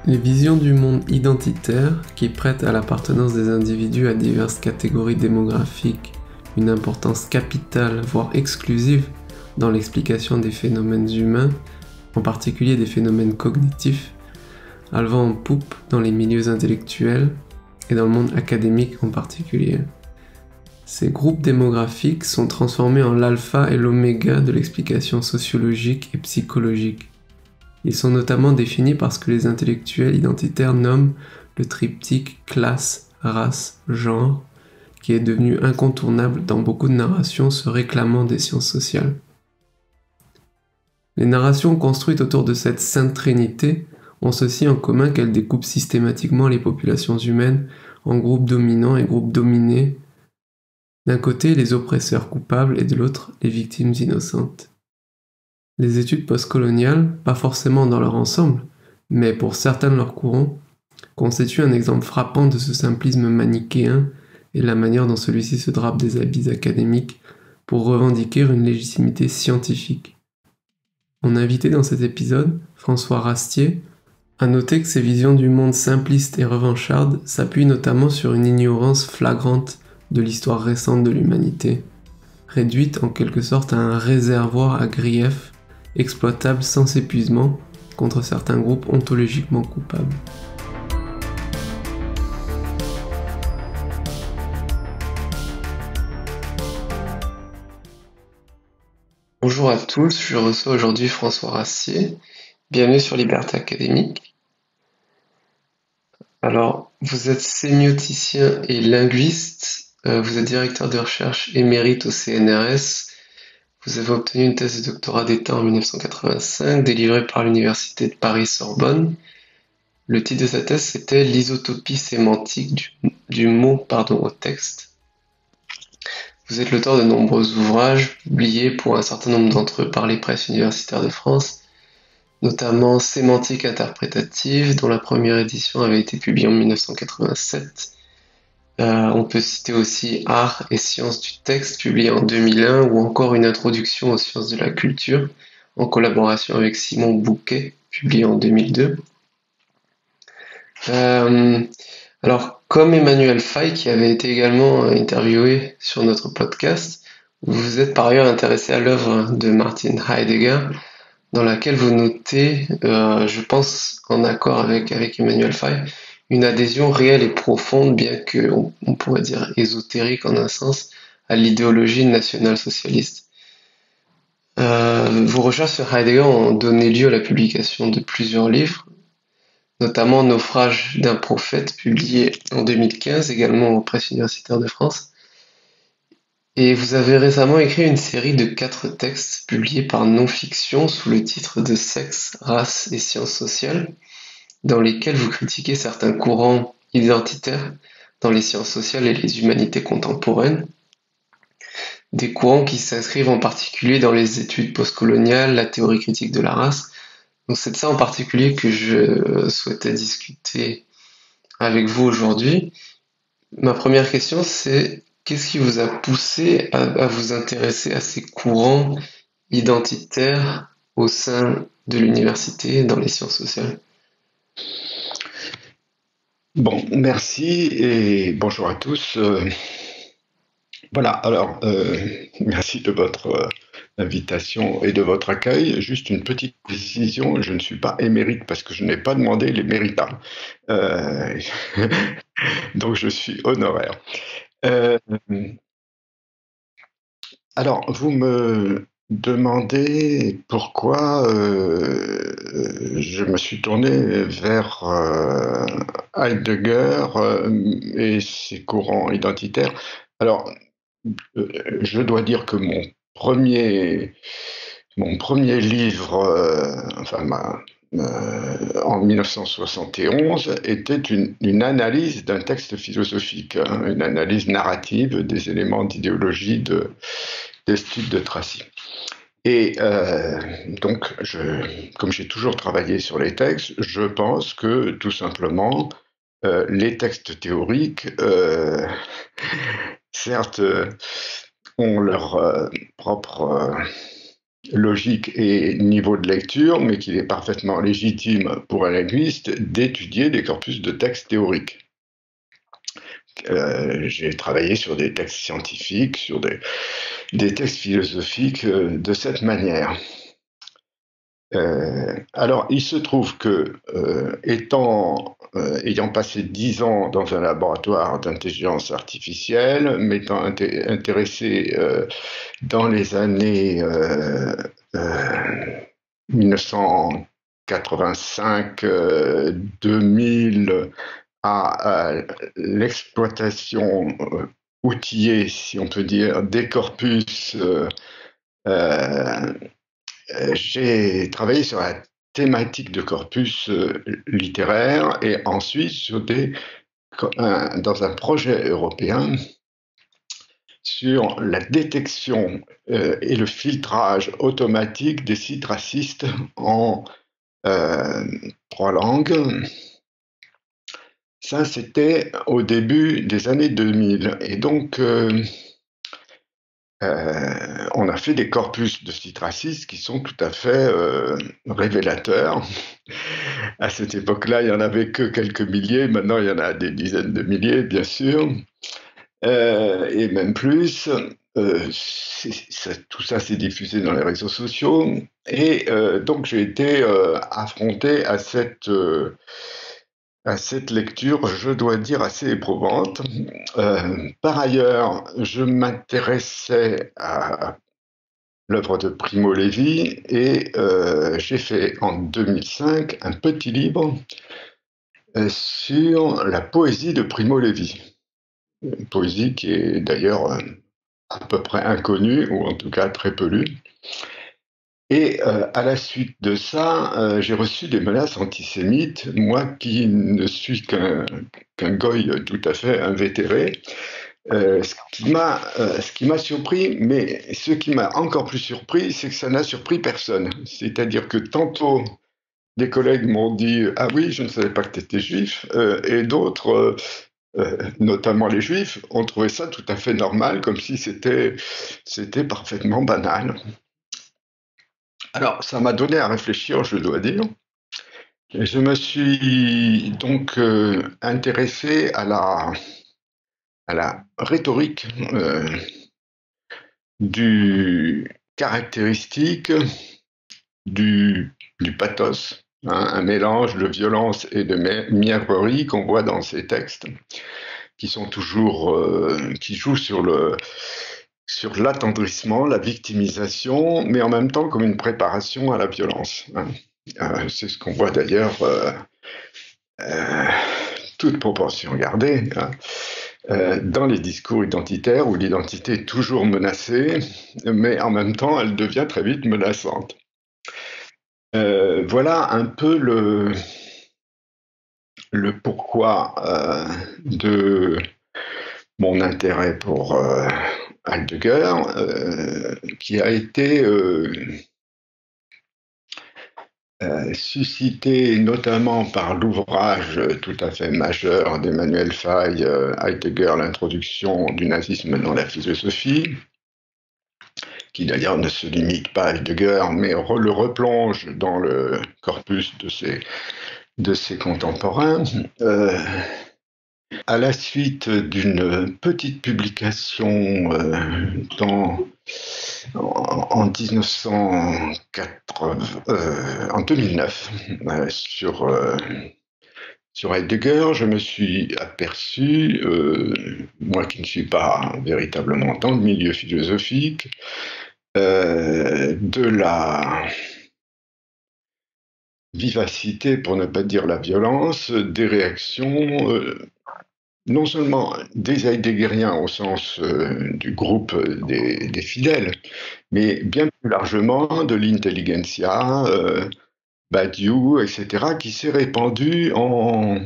Les visions du monde identitaire, qui prêtent à l'appartenance des individus à diverses catégories démographiques une importance capitale, voire exclusive, dans l'explication des phénomènes humains, en particulier des phénomènes cognitifs, a le vent en poupe dans les milieux intellectuels et dans le monde académique en particulier. Ces groupes démographiques sont transformés en l'alpha et l'oméga de l'explication sociologique et psychologique. Ils sont notamment définis par ce que les intellectuels identitaires nomment le triptyque classe, race, genre, qui est devenu incontournable dans beaucoup de narrations se réclamant des sciences sociales. Les narrations construites autour de cette sainte trinité ont ceci en commun qu'elles découpent systématiquement les populations humaines en groupes dominants et groupes dominés, d'un côté les oppresseurs coupables et de l'autre les victimes innocentes. Les études postcoloniales, pas forcément dans leur ensemble, mais pour certains de leurs courants, constituent un exemple frappant de ce simplisme manichéen et la manière dont celui-ci se drape des habits académiques pour revendiquer une légitimité scientifique. Mon invité dans cet épisode, François Rastier, a noté que ces visions du monde simplistes et revanchardes s'appuient notamment sur une ignorance flagrante de l'histoire récente de l'humanité, réduite en quelque sorte à un réservoir à griefs exploitable sans épuisement contre certains groupes ontologiquement coupables. Bonjour à tous, je reçois aujourd'hui François Rastier. Bienvenue sur Liberté Académique. Alors, vous êtes sémioticien et linguiste, vous êtes directeur de recherche émérite au CNRS. Vous avez obtenu une thèse de doctorat d'État en 1985, délivrée par l'Université de Paris-Sorbonne. Le titre de sa thèse, c'était l'isotopie sémantique du mot au texte. Vous êtes l'auteur de nombreux ouvrages publiés pour un certain nombre d'entre eux par les presses universitaires de France, notamment Sémantique interprétative, dont la première édition avait été publiée en 1987. On peut citer aussi Art et sciences du texte, publié en 2001, ou encore une introduction aux sciences de la culture, en collaboration avec Simon Bouquet, publié en 2002. Alors, comme Emmanuel Faye, qui avait été également interviewé sur notre podcast, vous êtes par ailleurs intéressé à l'œuvre de Martin Heidegger, dans laquelle vous notez, je pense en accord avec Emmanuel Faye, une adhésion réelle et profonde, bien que on pourrait dire ésotérique en un sens, à l'idéologie nationale-socialiste. Vos recherches sur Heidegger ont donné lieu à la publication de plusieurs livres, notamment Naufrage d'un prophète, publié en 2015, également aux presses universitaires de France. Et vous avez récemment écrit une série de 4 textes publiés par Non-Fiction sous le titre de Sexe, race et sciences sociales, dans lesquels vous critiquez certains courants identitaires dans les sciences sociales et les humanités contemporaines, des courants qui s'inscrivent en particulier dans les études postcoloniales, la théorie critique de la race. Donc c'est de ça en particulier que je souhaitais discuter avec vous aujourd'hui. Ma première question, c'est qu'est-ce qui vous a poussé à vous intéresser à ces courants identitaires au sein de l'université dans les sciences sociales? Bon, merci et bonjour à tous. Voilà, alors, merci de votre invitation et de votre accueil. Juste une petite précision, je ne suis pas émérite parce que je n'ai pas demandé l'éméritat. Donc je suis honoraire. Alors, vous me demandez pourquoi je me suis tourné vers Heidegger et ses courants identitaires. Alors, je dois dire que mon premier livre, en 1971, était une analyse d'un texte philosophique, hein, une analyse narrative des éléments d'idéologie d'Estude de Tracy. Et donc, comme j'ai toujours travaillé sur les textes, je pense que tout simplement, les textes théoriques, certes, ont leur propre logique et niveau de lecture, mais qu'il est parfaitement légitime pour un linguiste d'étudier des corpus de textes théoriques. J'ai travaillé sur des textes scientifiques, sur des textes philosophiques de cette manière. Alors, il se trouve que, ayant passé 10 ans dans un laboratoire d'intelligence artificielle, m'étant intéressé dans les années 1985-2000 à l'exploitation outillée, si on peut dire, des corpus, j'ai travaillé sur la thématique de corpus littéraire et ensuite dans un projet européen sur la détection et le filtrage automatique des sites racistes en 3 langues. Ça, c'était au début des années 2000. Et donc, on a fait des corpus de sites racistes qui sont tout à fait révélateurs. À cette époque-là, il n'y en avait que quelques milliers. Maintenant, il y en a des dizaines de milliers, bien sûr. Et même plus. Tout ça s'est diffusé dans les réseaux sociaux. Et donc, j'ai été affronté à cette lecture, je dois dire, assez éprouvante. Par ailleurs, je m'intéressais à l'œuvre de Primo Levi et j'ai fait en 2005 un petit livre sur la poésie de Primo Levi. Une poésie qui est d'ailleurs à peu près inconnue, ou en tout cas très peu lue. Et à la suite de ça, j'ai reçu des menaces antisémites, moi qui ne suis qu'un goy tout à fait invétéré. Ce qui m'a surpris, mais ce qui m'a encore plus surpris, c'est que ça n'a surpris personne. C'est-à-dire que tantôt, des collègues m'ont dit « Ah oui, je ne savais pas que tu étais juif », et d'autres, notamment les juifs, ont trouvé ça tout à fait normal, comme si c'était parfaitement banal. Alors, ça m'a donné à réfléchir, je dois dire. Et je me suis donc intéressé à la rhétorique du caractéristique du pathos, hein, un mélange de violence et de mièvrerie qu'on voit dans ces textes, qui sont toujours qui jouent sur l'attendrissement, la victimisation, mais en même temps comme une préparation à la violence. Hein. C'est ce qu'on voit d'ailleurs, toute proportion gardée, hein, dans les discours identitaires où l'identité est toujours menacée, mais en même temps elle devient très vite menaçante. Voilà un peu le pourquoi de mon intérêt pour Heidegger, qui a été suscité notamment par l'ouvrage tout à fait majeur d'Emmanuel Faye, Heidegger, l'introduction du nazisme dans la philosophie, qui d'ailleurs ne se limite pas à Heidegger, mais le replonge dans le corpus de ses contemporains. À la suite d'une petite publication en 2009 sur Heidegger, je me suis aperçu, moi qui ne suis pas véritablement dans le milieu philosophique, de la vivacité, pour ne pas dire la violence, des réactions non seulement des Heideggeriens au sens du groupe des fidèles, mais bien plus largement de l'intelligentsia, Badiou, etc., qui s'est répandu en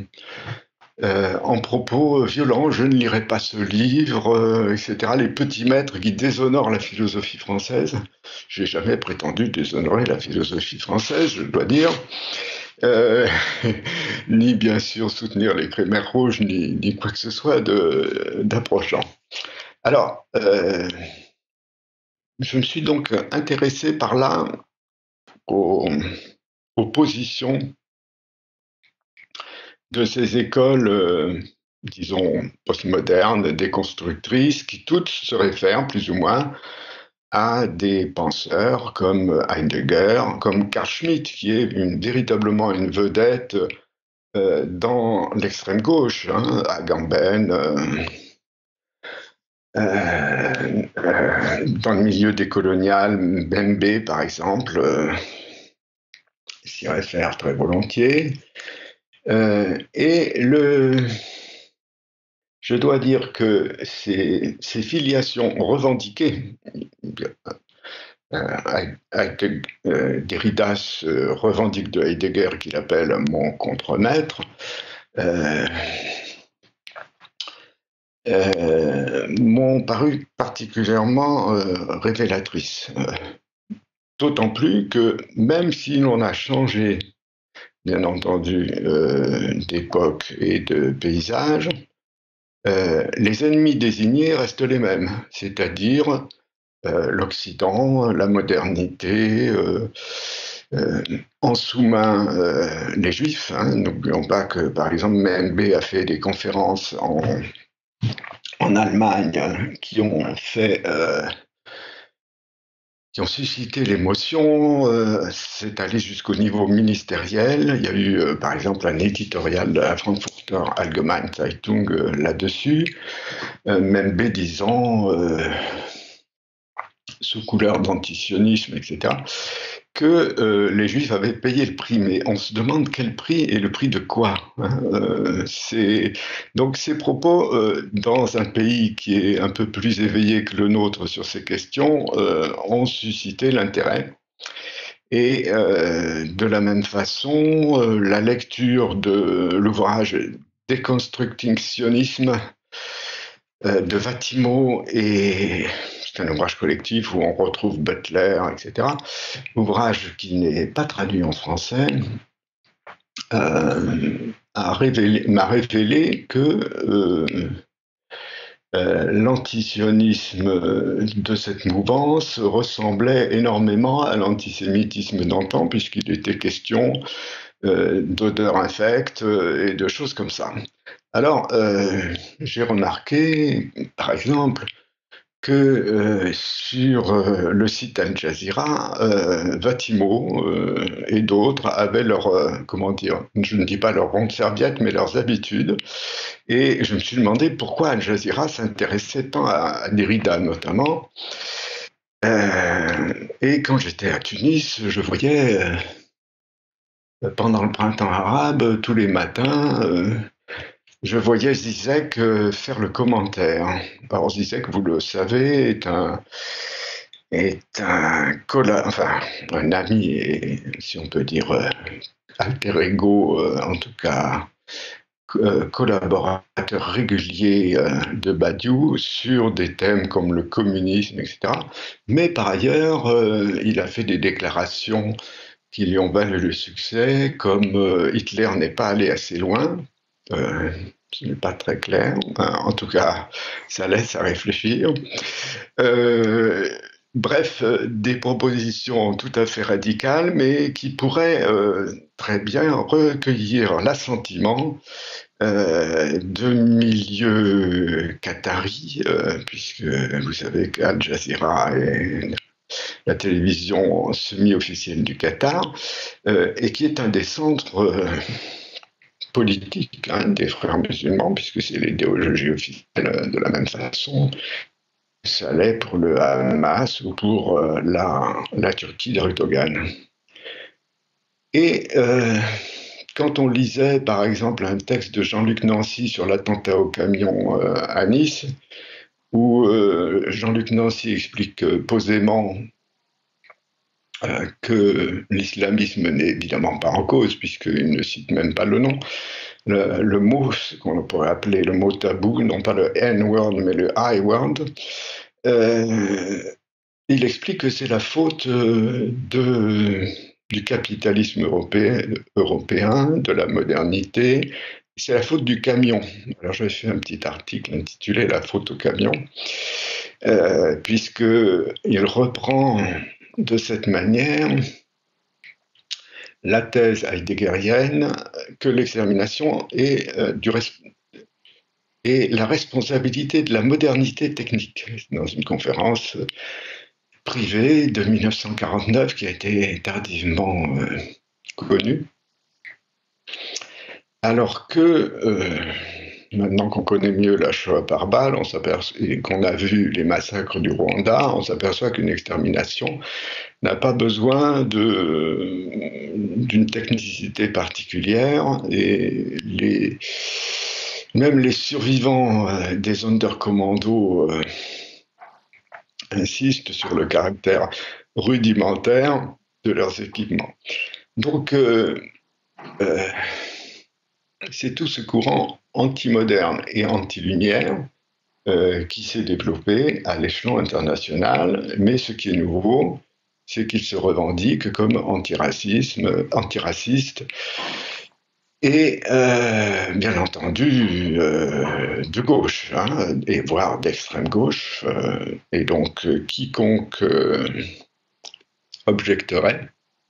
propos violents. Je ne lirai pas ce livre, etc. Les petits maîtres qui déshonorent la philosophie française. J'ai jamais prétendu déshonorer la philosophie française, je dois dire. Ni bien sûr soutenir les Khmers rouges, ni quoi que ce soit d'approchant. Alors, je me suis donc intéressé par là aux, aux positions de ces écoles, disons, postmodernes, déconstructrices, qui toutes se réfèrent plus ou moins à des penseurs comme Heidegger, comme Carl Schmitt, qui est véritablement une vedette dans l'extrême gauche, hein, Agamben, dans le milieu décolonial, Mbembe par exemple, s'y réfère très volontiers. Et je dois dire que ces filiations revendiquées, Derrida revendique de Heidegger qu'il appelle mon contremaître, m'ont paru particulièrement révélatrices. D'autant plus que même si l'on a changé, bien entendu, d'époque et de paysage, les ennemis désignés restent les mêmes, c'est-à-dire l'Occident, la modernité, en sous-main les Juifs. Hein. N'oublions pas que, par exemple, MB a fait des conférences en Allemagne qui ont suscité l'émotion, c'est allé jusqu'au niveau ministériel. Il y a eu, par exemple, un éditorial de la Frankfurter Allgemeine Zeitung là-dessus, MB disant, sous couleur d'antisionisme, etc., que les Juifs avaient payé le prix. Mais on se demande quel prix et le prix de quoi, hein. Donc ces propos, dans un pays qui est un peu plus éveillé que le nôtre sur ces questions, ont suscité l'intérêt. Et de la même façon, la lecture de l'ouvrage Deconstructing Sionism de Vatimo, et c'est un ouvrage collectif où on retrouve Butler, etc. Ouvrage qui n'est pas traduit en français, m'a révélé que l'antisionisme de cette mouvance ressemblait énormément à l'antisémitisme d'antan, puisqu'il était question d'odeurs infectes et de choses comme ça. Alors, j'ai remarqué, par exemple, que sur le site Al Jazeera, Vatimo et d'autres avaient leur, comment dire, je ne dis pas leur ronde serviette, mais leurs habitudes. Et je me suis demandé pourquoi Al Jazeera s'intéressait tant à Derrida notamment. Et quand j'étais à Tunis, je voyais pendant le printemps arabe, tous les matins, je voyais Zizek faire le commentaire. Alors Zizek, vous le savez, est un ami et, si on peut dire, alter ego, en tout cas collaborateur régulier de Badiou sur des thèmes comme le communisme, etc. Mais par ailleurs, il a fait des déclarations qui lui ont valu le succès, comme Hitler n'est pas allé assez loin. Ce n'est pas très clair. En tout cas, ça laisse à réfléchir. Bref, des propositions tout à fait radicales, mais qui pourraient très bien recueillir l'assentiment de milieux qataris, puisque vous savez qu'Al Jazeera est la télévision semi-officielle du Qatar, et qui est un des centres politique, hein, des frères musulmans, puisque c'est l'idéologie officielle de la même façon que ça l'est pour le Hamas ou pour la Turquie d'Erdogan. Et quand on lisait, par exemple, un texte de Jean-Luc Nancy sur l'attentat au camion à Nice, où Jean-Luc Nancy explique posément que l'islamisme n'est évidemment pas en cause, puisqu'il ne cite même pas le nom. Le mot, ce qu'on pourrait appeler le mot tabou, non pas le N-word, mais le I-word, il explique que c'est la faute du capitalisme européen, de la modernité, c'est la faute du camion. Alors j'ai fait un petit article intitulé « La faute au camion ». puisqu'il reprend de cette manière la thèse heideggerienne que l'extermination est la responsabilité de la modernité technique, dans une conférence privée de 1949 qui a été tardivement connue. Alors que, maintenant qu'on connaît mieux la Shoah par balle, et qu'on a vu les massacres du Rwanda, on s'aperçoit qu'une extermination n'a pas besoin d'une technicité particulière, et même les survivants des Sonderkommando insistent sur le caractère rudimentaire de leurs équipements. Donc, c'est tout ce courant anti-moderne et anti-lumière qui s'est développé à l'échelon international, mais ce qui est nouveau, c'est qu'il se revendique comme antiraciste et bien entendu de gauche, hein, et voire d'extrême gauche, et donc quiconque objecterait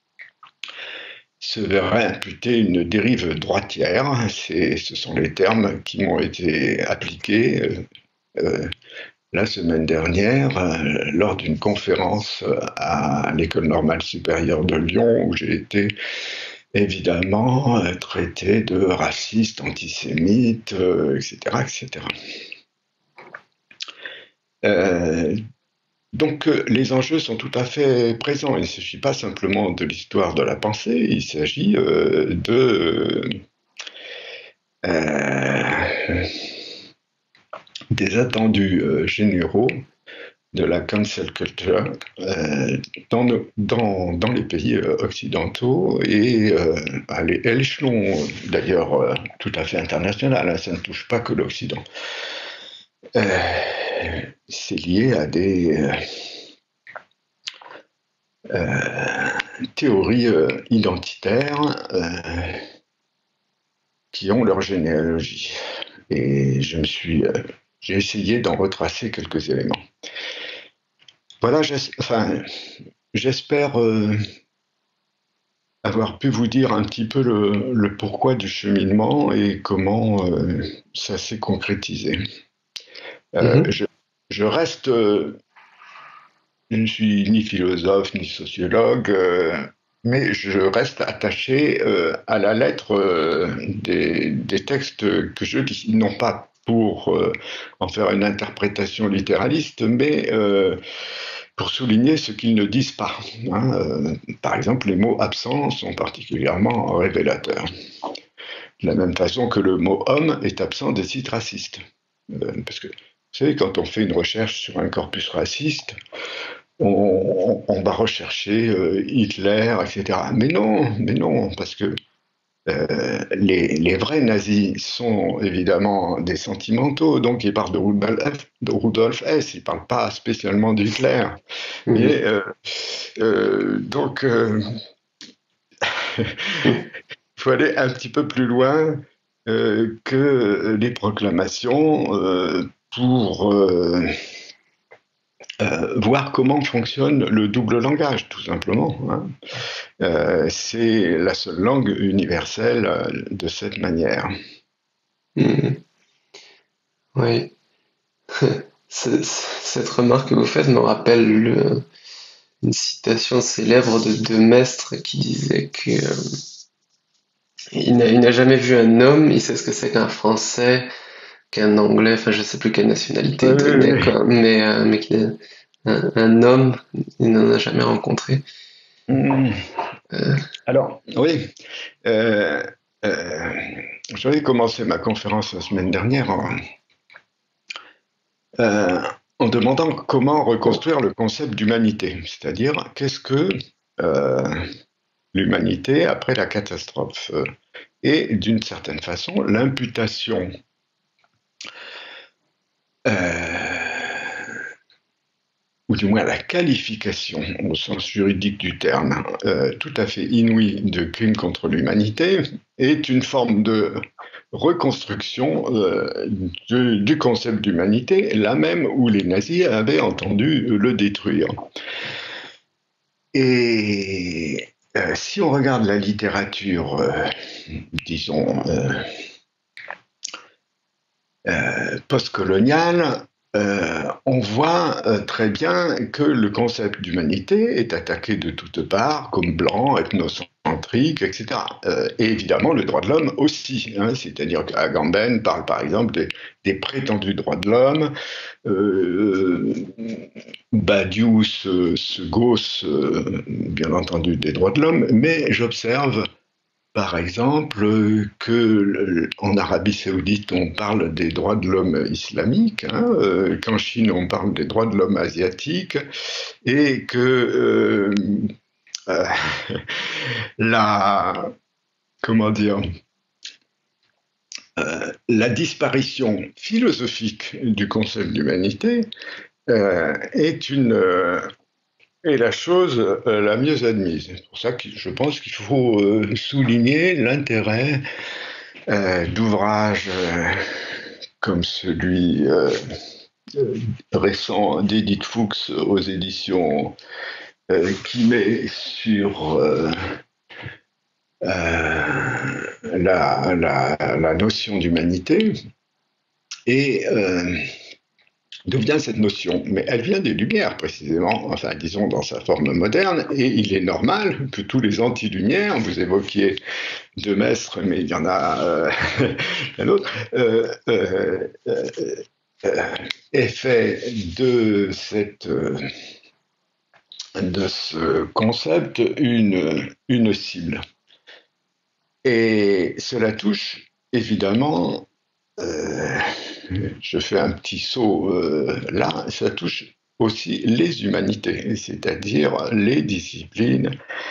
se verrait imputer une dérive droitière. Ce sont les termes qui m'ont été appliqués la semaine dernière lors d'une conférence à l'École normale supérieure de Lyon, où j'ai été évidemment traité de raciste, antisémite, etc., etc. Donc les enjeux sont tout à fait présents. Il ne s'agit pas simplement de l'histoire de la pensée, il s'agit des attendus généraux de la cancel culture dans les pays occidentaux et à l'échelon d'ailleurs tout à fait international, hein, ça ne touche pas que l'Occident. C'est lié à des théories identitaires qui ont leur généalogie. Et j'ai essayé d'en retracer quelques éléments. Voilà, j'espère avoir pu vous dire un petit peu le pourquoi du cheminement et comment ça s'est concrétisé. Je reste, je ne suis ni philosophe ni sociologue, mais je reste attaché à la lettre des textes que je lis, non pas pour en faire une interprétation littéraliste, mais pour souligner ce qu'ils ne disent pas. Hein. Par exemple, les mots absents sont particulièrement révélateurs. De la même façon que le mot homme est absent des sites racistes. Parce que, vous savez, quand on fait une recherche sur un corpus raciste, on va rechercher Hitler, etc. Mais non, parce que les vrais nazis sont évidemment des sentimentaux, donc ils parlent de Rudolf Hess, ils ne parlent pas spécialement d'Hitler. Mais donc, il faut aller un petit peu plus loin que les proclamations pour voir comment fonctionne le double langage, tout simplement. Hein. C'est la seule langue universelle de cette manière. Oui. Cette remarque que vous faites me rappelle une citation célèbre de Maistre qui disait que il n'a jamais vu un homme, il sait ce que c'est qu'un Français, qu'un Anglais, enfin je sais plus quelle nationalité il donnait, quoi, mais un homme, il n'en a jamais rencontré. Alors, oui, j'avais commencé ma conférence la semaine dernière en demandant comment reconstruire le concept d'humanité, c'est-à-dire qu'est-ce que l'humanité après la catastrophe, et d'une certaine façon l'imputation ou du moins la qualification au sens juridique du terme tout à fait inouïe de crime contre l'humanité est une forme de reconstruction du concept d'humanité, là même où les nazis avaient entendu le détruire. Et si on regarde la littérature, disons, postcoloniale, on voit très bien que le concept d'humanité est attaqué de toutes parts, comme blanc, ethnocentrique, etc. Et évidemment, le droit de l'homme aussi. Hein, c'est-à-dire qu'Agamben parle par exemple des prétendus droits de l'homme. Badiou se gausse, bien entendu, des droits de l'homme, mais j'observe par exemple, qu'en Arabie Saoudite, on parle des droits de l'homme islamiques, hein, qu'en Chine, on parle des droits de l'homme asiatiques, et que comment dire, la disparition philosophique du concept d'humanité est la chose la mieux admise. C'est pour ça que je pense qu'il faut souligner l'intérêt d'ouvrages comme celui récent d'Edith Fuchs aux éditions qui met sur la notion d'humanité et d'où vient cette notion? Mais elle vient des Lumières, précisément, enfin, disons, dans sa forme moderne, et il est normal que tous les anti-Lumières, vous évoquiez De Maistre, mais il y en a un autre, aient fait de ce concept une cible. Et cela touche, évidemment, je fais un petit saut là, ça touche aussi les humanités, c'est-à-dire les disciplines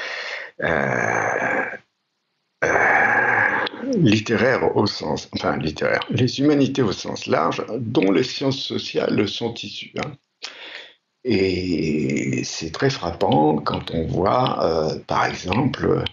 littéraires au sens, enfin littéraires, les humanités au sens large, dont les sciences sociales sont issues. Hein. Et c'est très frappant quand on voit, par exemple,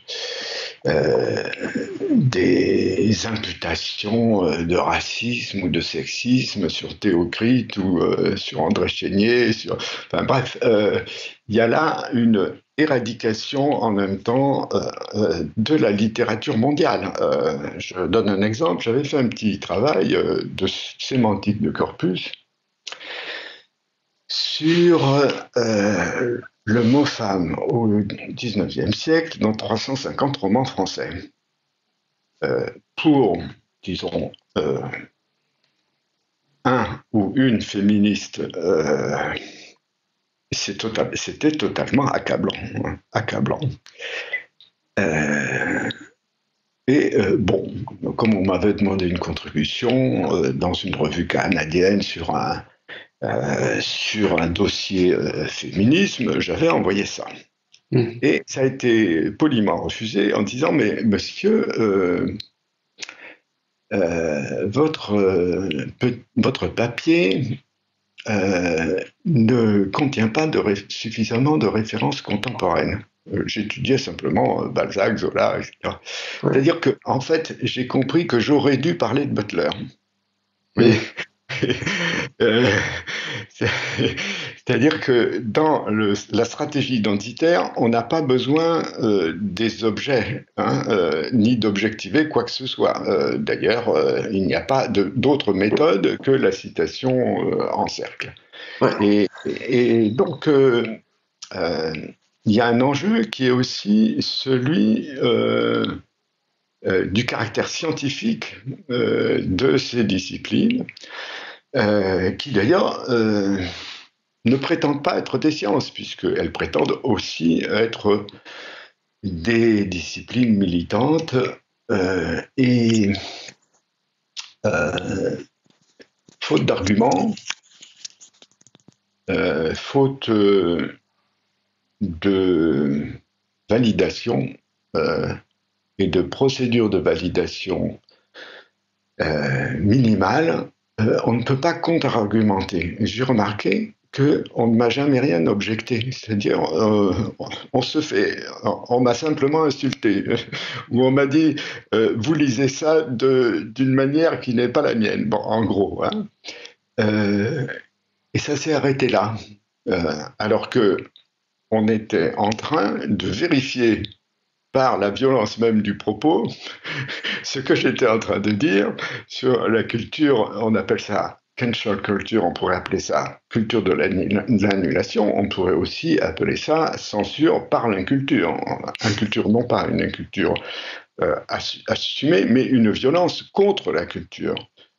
des imputations de racisme ou de sexisme sur Théocrite ou sur André Chénier. Enfin bref, il y a là une éradication en même temps de la littérature mondiale. Je donne un exemple, j'avais fait un petit travail de sémantique de corpus sur le mot femme au XIXe siècle dans 350 romans français. Pour, disons, un ou une féministe, c'était totalement accablant. Hein, accablant. Bon, comme on m'avait demandé une contribution dans une revue canadienne sur un dossier féminisme, j'avais envoyé ça. Et ça a été poliment refusé en disant « Mais monsieur, votre papier ne contient pas suffisamment de références contemporaines. » J'étudiais simplement Balzac, Zola, etc. Ouais. C'est-à-dire que, en fait, j'ai compris que j'aurais dû parler de Butler. Mais c'est-à-dire que dans la stratégie identitaire, on n'a pas besoin des objets, hein, ni d'objectiver quoi que ce soit. D'ailleurs, il n'y a pas d'autre méthode que la citation en cercle. Ouais. Et donc, il y a un enjeu qui est aussi celui du caractère scientifique de ces disciplines, qui d'ailleurs ne prétendent pas être des sciences, puisqu'elles prétendent aussi être des disciplines militantes et faute d'arguments, faute de validation et de procédures de validation minimales, on ne peut pas contre-argumenter. J'ai remarqué qu'on ne m'a jamais rien objecté. C'est-à-dire, on m'a simplement insulté, ou on m'a dit, vous lisez ça d'une manière qui n'est pas la mienne. Bon, en gros, hein. Et ça s'est arrêté là. Alors que on était en train de vérifier par la violence même du propos ce que j'étais en train de dire sur la culture, on appelle ça cancel culture, on pourrait appeler ça culture de l'annulation, on pourrait aussi appeler ça censure par l'inculture. Inculture, non pas une inculture assumée, mais une violence contre la culture.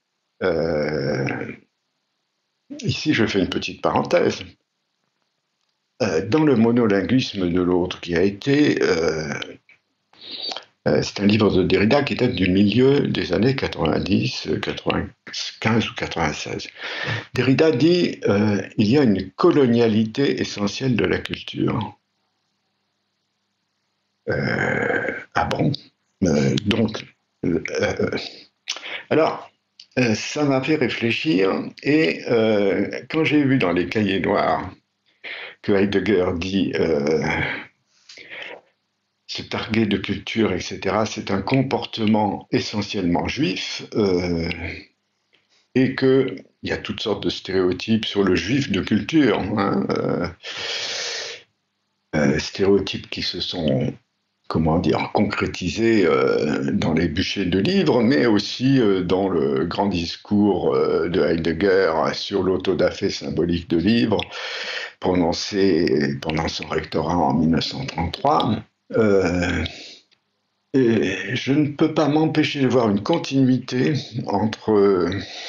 Ici, je fais une petite parenthèse. Dans le monolinguisme de l'autre, qui a été... c'est un livre de Derrida qui date du milieu des années 90, 95 ou 96. Derrida dit il y a une colonialité essentielle de la culture. Ah bon Donc, alors, ça m'a fait réfléchir, et quand j'ai vu dans les cahiers noirs que Heidegger dit se targuer de culture, etc., c'est un comportement essentiellement juif, et qu'il y a toutes sortes de stéréotypes sur le juif de culture, hein, stéréotypes qui se sont, comment dire, concrétisés dans les bûchers de livres, mais aussi dans le grand discours de Heidegger sur l'autodafé symbolique de livres, prononcé pendant son rectorat en 1933. Et je ne peux pas m'empêcher de voir une continuité entre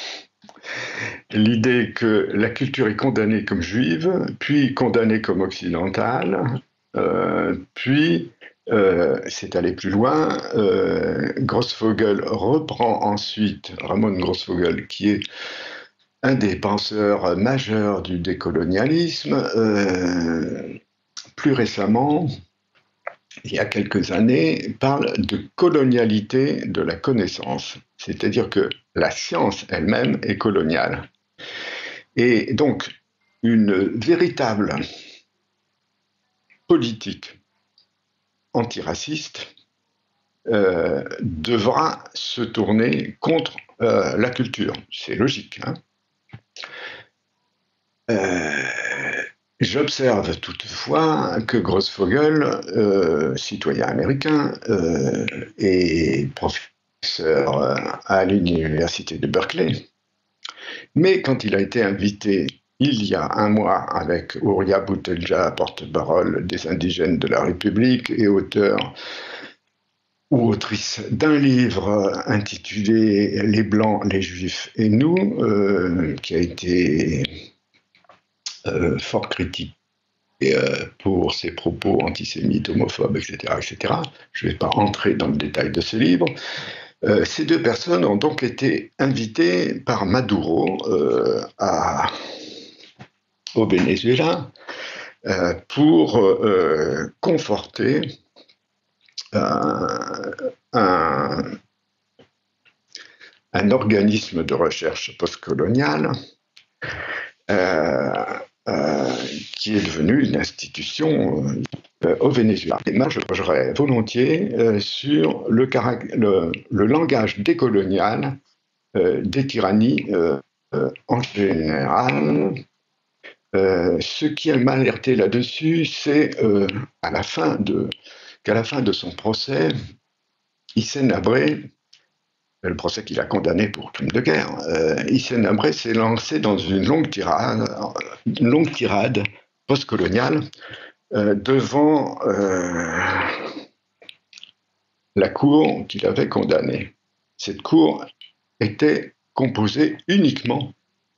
l'idée que la culture est condamnée comme juive, puis condamnée comme occidentale, puis c'est aller plus loin. Grossfogel reprend ensuite, Ramon Grossfogel, qui est un des penseurs majeurs du décolonialisme, plus récemment, il y a quelques années, parle de colonialité de la connaissance, c'est-à-dire que la science elle-même est coloniale. Et donc, une véritable politique antiraciste devra se tourner contre la culture. C'est logique, hein. J'observe toutefois que Grossfogel, citoyen américain et professeur à l'université de Berkeley, mais quand il a été invité il y a un mois avec Ouria Boutelja, porte-parole des indigènes de la République et auteur ou autrice d'un livre intitulé « Les Blancs, les Juifs et nous », qui a été fort critiqué pour ses propos antisémites, homophobes, etc., etc. Je ne vais pas entrer dans le détail de ce livre. Ces deux personnes ont donc été invitées par Maduro au Venezuela pour conforter un organisme de recherche postcoloniale qui est devenu une institution au Venezuela. Et moi, je reviendrai volontiers sur le langage décolonial des tyrannies en général. Ce qui m'a alerté là-dessus, c'est qu'à la fin de son procès, Hissène Habré, le procès qu'il a condamné pour crime de guerre, Hissène Habré s'est lancé dans une longue tirade postcoloniale devant la cour qu'il avait condamnée. Cette cour était composée uniquement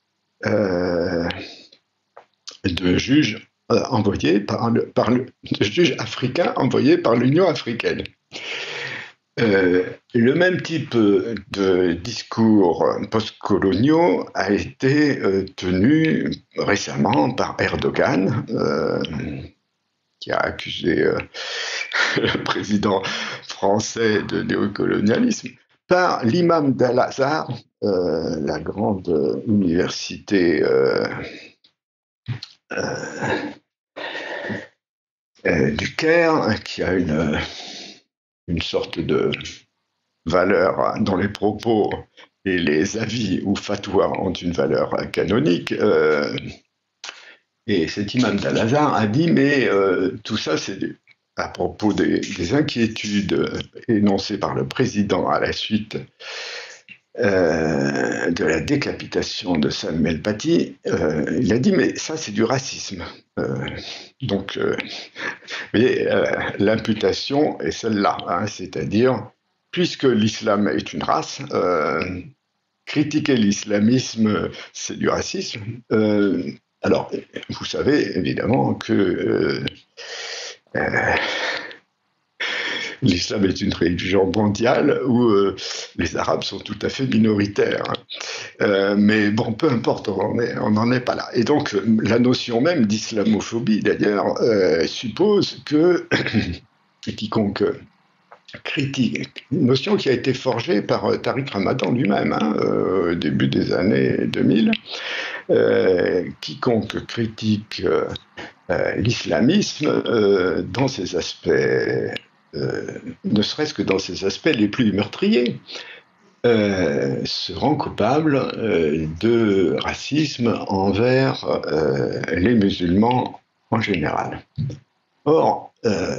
de juges envoyés de juges africains envoyés par l'Union africaine. Le même type de discours postcoloniaux a été tenu récemment par Erdogan, qui a accusé le président français de néocolonialisme, par l'imam d'Al-Azhar, la grande université du Caire, qui a une sorte de valeur dont les propos et les avis ou fatwas ont une valeur canonique. Et cet imam d'Al-Azhar a dit, mais tout ça, c'est à propos des inquiétudes énoncées par le président à la suite de la décapitation de Samuel Paty. Il a dit, mais ça, c'est du racisme. Donc, l'imputation est celle-là, hein, c'est-à-dire, puisque l'islam est une race, critiquer l'islamisme, c'est du racisme. Alors, vous savez évidemment que l'islam est une religion mondiale où les Arabes sont tout à fait minoritaires. Mais bon, peu importe, on n'en est pas là. Et donc, la notion même d'islamophobie, d'ailleurs, suppose que quiconque critique, une notion qui a été forgée par Tariq Ramadan lui-même, hein, au début des années 2000, quiconque critique l'islamisme dans ses aspects, ne serait-ce que dans ses aspects les plus meurtriers, se rend coupable de racisme envers les musulmans en général. Or,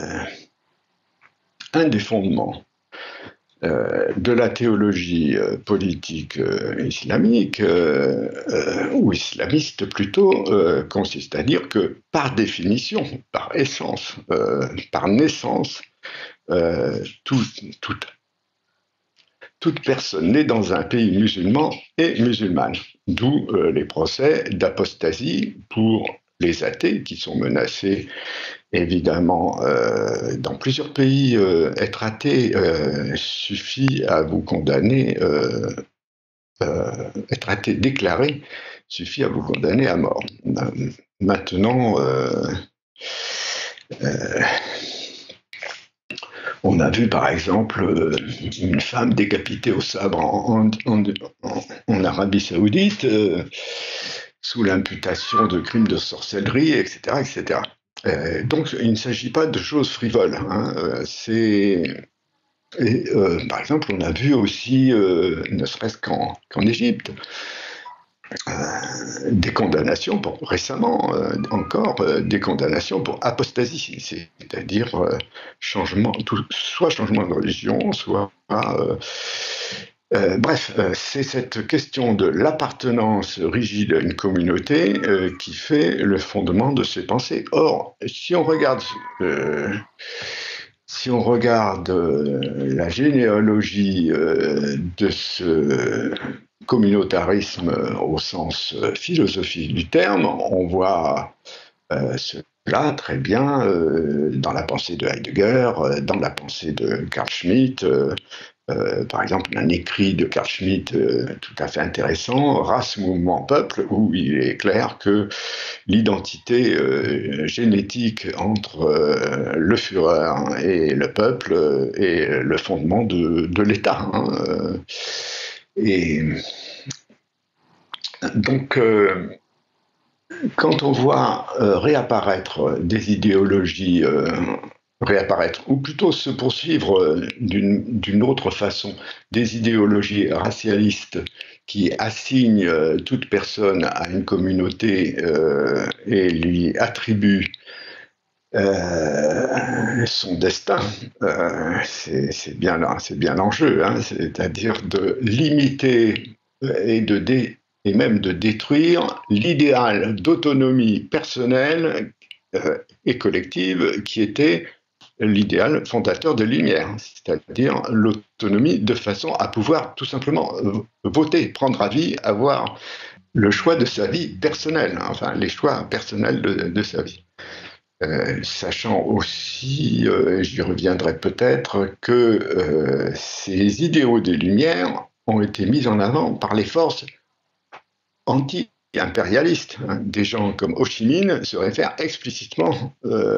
un des fondements de la théologie politique islamique, ou islamiste plutôt, consiste à dire que par définition, par essence, par naissance, toute personne née dans un pays musulman est musulmane, d'où les procès d'apostasie pour les athées qui sont menacés. Évidemment, dans plusieurs pays, être athée suffit à vous condamner, être athée déclaré suffit à vous condamner à mort. Maintenant, on a vu par exemple une femme décapitée au sabre en Arabie Saoudite sous l'imputation de crimes de sorcellerie, etc., etc. Donc, il ne s'agit pas de choses frivoles. Hein. Par exemple, on a vu aussi, ne serait-ce qu'en Égypte, des condamnations, récemment encore, des condamnations pour apostasie, c'est-à-dire soit changement de religion, soit... bref, c'est cette question de l'appartenance rigide à une communauté qui fait le fondement de ces pensées. Or, si on regarde la généalogie de ce communautarisme au sens philosophique du terme, on voit cela très bien dans la pensée de Heidegger, dans la pensée de Carl Schmitt. Par exemple, un écrit de Carl Schmitt tout à fait intéressant, Race, mouvement, peuple, où il est clair que l'identité génétique entre le Führer et le peuple est le fondement de l'État. Hein. Et donc, quand on voit réapparaître des idéologies ou plutôt se poursuivre d'une autre façon, des idéologies racialistes qui assignent toute personne à une communauté et lui attribuent son destin, c'est bien l'enjeu, hein, c'est-à-dire de limiter et même de détruire l'idéal d'autonomie personnelle et collective qui était l'idéal fondateur de Lumière, c'est-à-dire l'autonomie de façon à pouvoir tout simplement voter, prendre avis, avoir le choix de sa vie personnelle, enfin les choix personnels de sa vie. Sachant aussi, j'y reviendrai peut-être, que ces idéaux des Lumières ont été mis en avant par les forces anti-impérialistes. Hein. Des gens comme Ho Chi Minh se réfèrent explicitement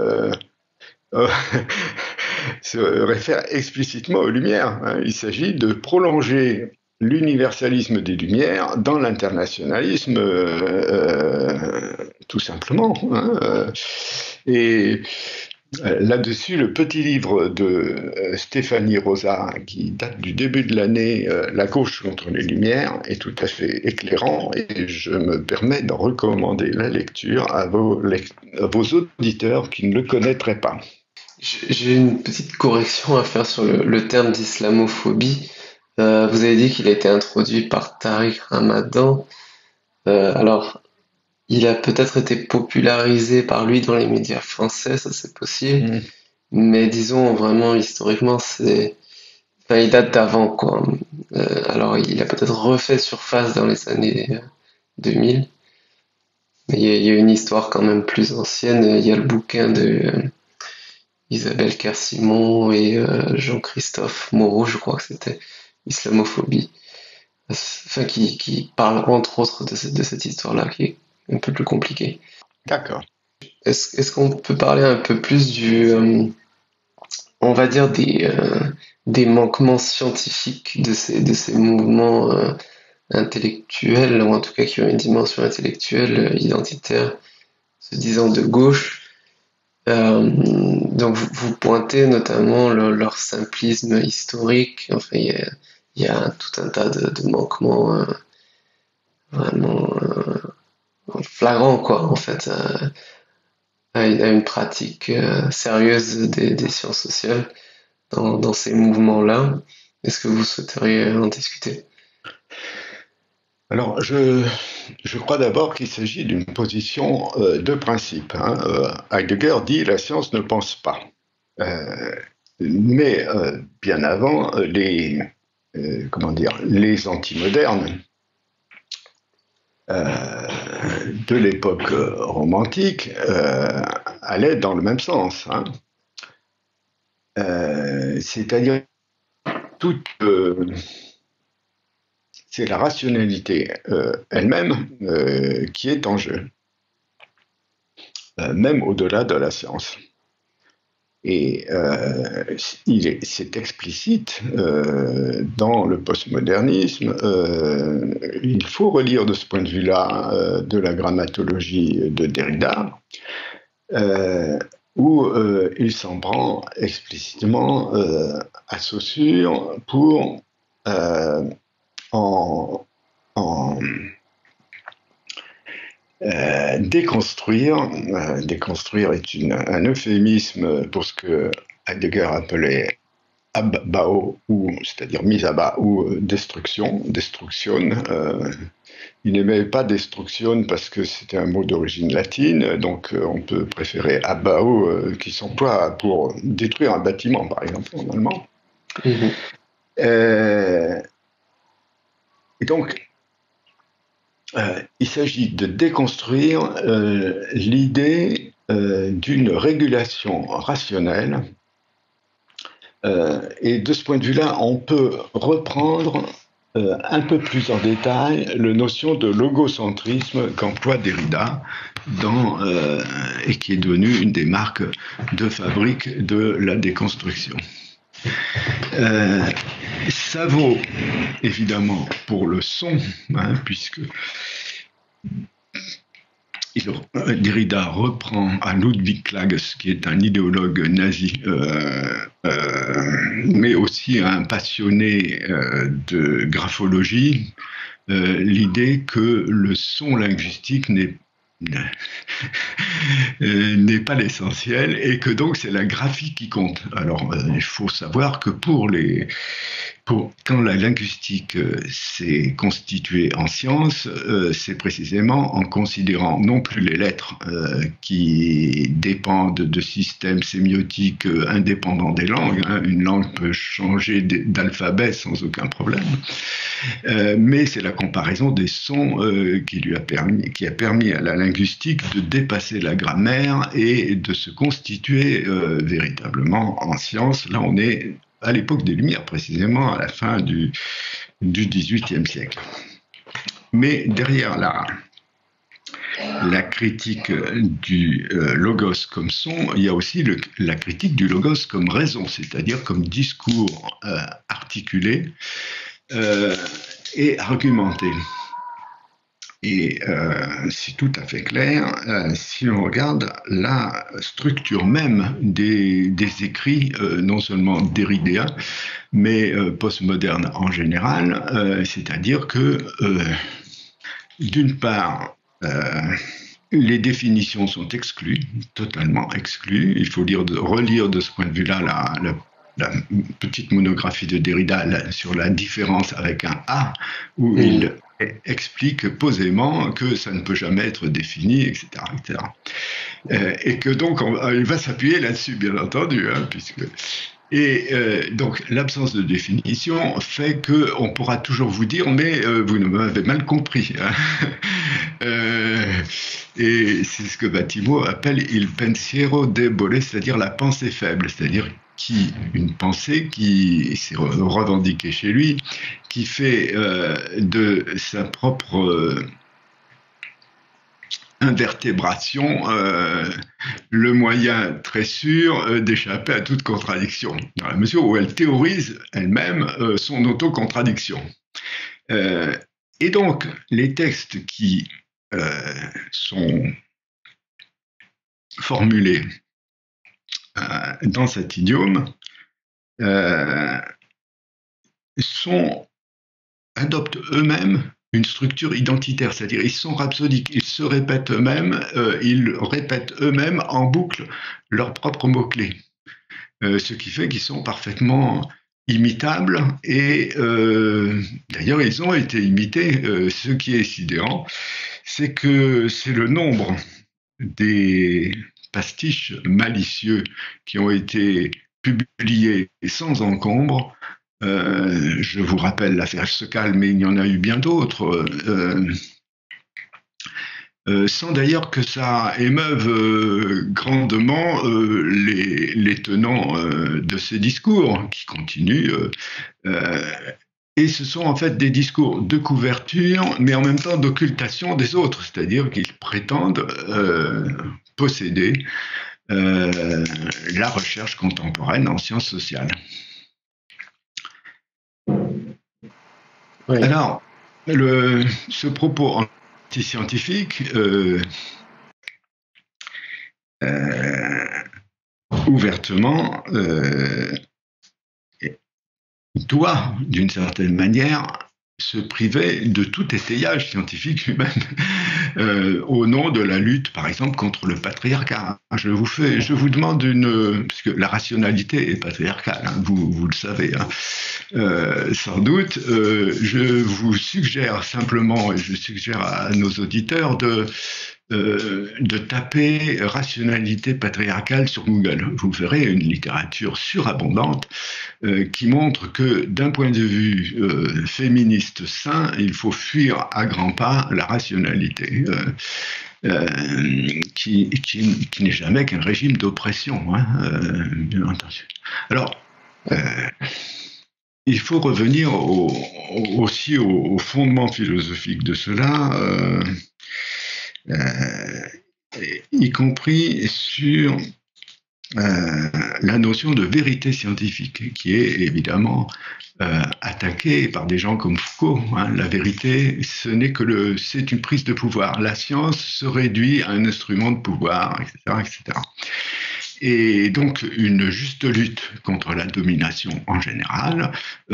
aux Lumières. Hein. Il s'agit de prolonger l'universalisme des Lumières dans l'internationalisme tout simplement. Hein. Et là-dessus, le petit livre de Stéphanie Rosa, qui date du début de l'année, La gauche contre les Lumières, est tout à fait éclairant et je me permets d'en recommander la lecture à vos auditeurs qui ne le connaîtraient pas. J'ai une petite correction à faire sur le terme d'islamophobie. Vous avez dit qu'il a été introduit par Tariq Ramadan. Alors, il a peut-être été popularisé par lui dans les médias français, ça c'est possible. Mais disons vraiment historiquement, il date d'avant quoi. Alors, il a peut-être refait surface dans les années 2000. Mais il y a une histoire quand même plus ancienne. Il y a le bouquin de Isabelle Kersimon et Jean-Christophe Moreau, je crois que c'était Islamophobie. Enfin, qui parle entre autres de cette histoire-là, qui est un peu plus compliquée. D'accord. Est-ce qu'on peut parler un peu plus on va dire des manquements scientifiques de ces mouvements intellectuels, ou en tout cas qui ont une dimension intellectuelle, identitaire, se disant de gauche. Donc vous pointez notamment leur simplisme historique. Enfin, il y a tout un tas de manquements vraiment flagrants, quoi, en fait, à une pratique sérieuse des sciences sociales dans ces mouvements-là. Est-ce que vous souhaiteriez en discuter? Alors, je crois d'abord qu'il s'agit d'une position de principe. Hein. Heidegger dit la science ne pense pas. Mais bien avant, les antimodernes de l'époque romantique allaient dans le même sens. Hein. C'est-à-dire toute... c'est la rationalité elle-même qui est en jeu, même au-delà de la science. Et c'est explicite dans le postmodernisme. Il faut relire de ce point de vue-là de la grammatologie de Derrida, où il s'en prend explicitement à Saussure pour en déconstruire. Déconstruire est un euphémisme pour ce que Heidegger appelait abbao, c'est-à-dire mise à bas, ou destruction. Il n'aimait pas destruction parce que c'était un mot d'origine latine, donc on peut préférer abbao qui s'emploie pour détruire un bâtiment, par exemple, en allemand. Et donc, il s'agit de déconstruire l'idée d'une régulation rationnelle. Et de ce point de vue-là, on peut reprendre un peu plus en détail la notion de logocentrisme qu'emploie Derrida et qui est devenue une des marques de fabrique de la déconstruction. Ça vaut évidemment pour le son, hein, puisque Derrida reprend à Ludwig Klages, qui est un idéologue nazi, mais aussi un passionné de graphologie, l'idée que le son linguistique n'est pas l'essentiel et que donc c'est la graphie qui compte. Alors il faut savoir que quand la linguistique s'est constituée en science, c'est précisément en considérant non plus les lettres qui dépendent de systèmes sémiotiques indépendants des langues. Hein, une langue peut changer d'alphabet sans aucun problème, mais c'est la comparaison des sons qui a permis à la linguistique de dépasser la grammaire et de se constituer véritablement en science. Là, on est à l'époque des Lumières, précisément, à la fin du XVIIIe siècle. Mais derrière la critique du logos comme son, il y a aussi la critique du logos comme raison, c'est-à-dire comme discours articulé et argumenté. Et c'est tout à fait clair si on regarde la structure même des écrits, non seulement derridéens, mais postmodernes en général, c'est-à-dire que, d'une part, les définitions sont exclues, totalement exclues. Il faut relire de ce point de vue-là la petite monographie de Derrida sur la différence avec un A, où il explique posément que ça ne peut jamais être défini, etc. Et que donc, il va s'appuyer là-dessus, bien entendu, hein, puisque... Et donc, l'absence de définition fait qu'on pourra toujours vous dire, mais vous m'avez mal compris. Hein. Et c'est ce que Battimo appelle il pensiero debole, c'est-à-dire la pensée faible, c'est-à-dire une pensée qui s'est revendiquée chez lui, qui fait de sa propre invertébration le moyen très sûr d'échapper à toute contradiction, dans la mesure où elle théorise elle-même son autocontradiction. Et donc, les textes qui sont formulés dans cet idiome adoptent eux-mêmes une structure identitaire, c'est-à-dire ils sont rhapsodiques, ils se répètent eux-mêmes, ils répètent eux-mêmes en boucle leurs propres mots-clés, ce qui fait qu'ils sont parfaitement imitables, et d'ailleurs ils ont été imités. Ce qui est sidérant, c'est que c'est le nombre des pastiches malicieux qui ont été publiés sans encombre. Je vous rappelle l'affaire Secale, mais il y en a eu bien d'autres, sans d'ailleurs que ça émeuve grandement les tenants de ces discours qui continuent. Et ce sont en fait des discours de couverture, mais en même temps d'occultation des autres, c'est-à-dire qu'ils prétendent posséder la recherche contemporaine en sciences sociales. Oui. Alors, ce propos anti-scientifique ouvertement doit, d'une certaine manière, se priver de tout étayage scientifique humain au nom de la lutte, par exemple, contre le patriarcat. Je vous demande parce que la rationalité est patriarcale, hein, vous le savez, hein, sans doute. Je vous suggère simplement, et je suggère à nos auditeurs de taper rationalité patriarcale sur Google. Vous verrez une littérature surabondante qui montre que d'un point de vue féministe sain, il faut fuir à grands pas la rationalité qui n'est jamais qu'un régime d'oppression, hein, bien entendu. Alors, il faut revenir aussi au fondement philosophique de cela, y compris sur la notion de vérité scientifique, qui est évidemment attaquée par des gens comme Foucault. Hein. La vérité, c'est une prise de pouvoir. La science se réduit à un instrument de pouvoir, etc., etc. Et donc, une juste lutte contre la domination en général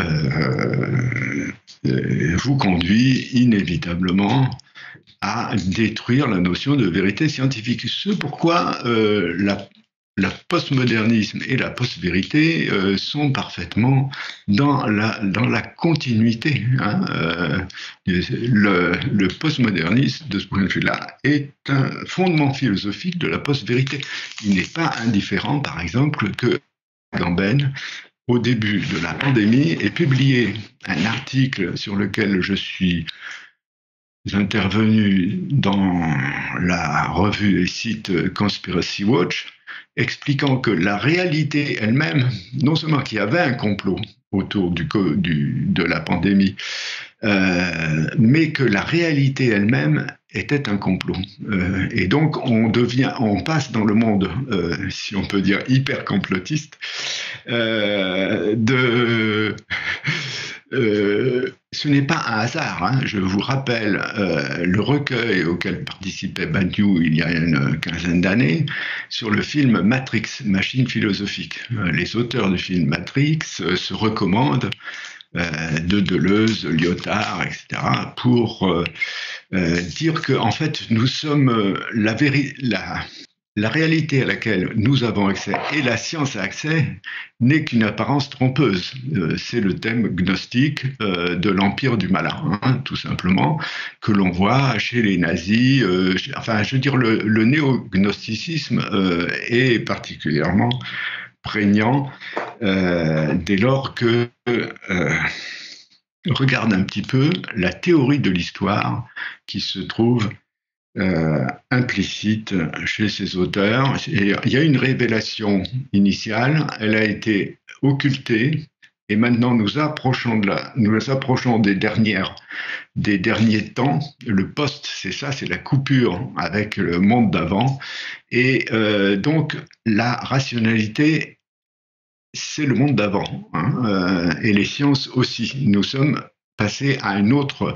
vous conduit inévitablement à détruire la notion de vérité scientifique. Ce pourquoi la postmodernisme et la post-vérité sont parfaitement dans la continuité. Hein. Le postmodernisme, de ce point de vue-là, est un fondement philosophique de la post-vérité. Il n'est pas indifférent, par exemple, que Agamben, au début de la pandémie, ait publié un article sur lequel je suis intervenu dans la revue et site Conspiracy Watch, expliquant que la réalité elle-même, non seulement qu'il y avait un complot autour de la pandémie, mais que la réalité elle-même était un complot. Et donc on passe dans le monde, si on peut dire, hyper complotiste, ce n'est pas un hasard, hein. Je vous rappelle le recueil auquel participait Badiou il y a une quinzaine d'années sur le film Matrix, Machine philosophique. Les auteurs du film Matrix se recommandent de Deleuze, Lyotard, etc., pour dire que en fait nous sommes la réalité à laquelle nous avons accès et la science a accès n'est qu'une apparence trompeuse. C'est le thème gnostique de l'empire du malin, hein, tout simplement, que l'on voit chez les nazis. Enfin, je veux dire, le néo-gnosticisme est particulièrement prégnant dès lors que regarde un petit peu la théorie de l'histoire qui se trouve implicite chez ces auteurs. Et il y a une révélation initiale, elle a été occultée, et maintenant nous approchons des derniers temps. Le post, c'est ça, c'est la coupure avec le monde d'avant. Et donc la rationalité, c'est le monde d'avant, hein, et les sciences aussi. Nous sommes passés à une autre.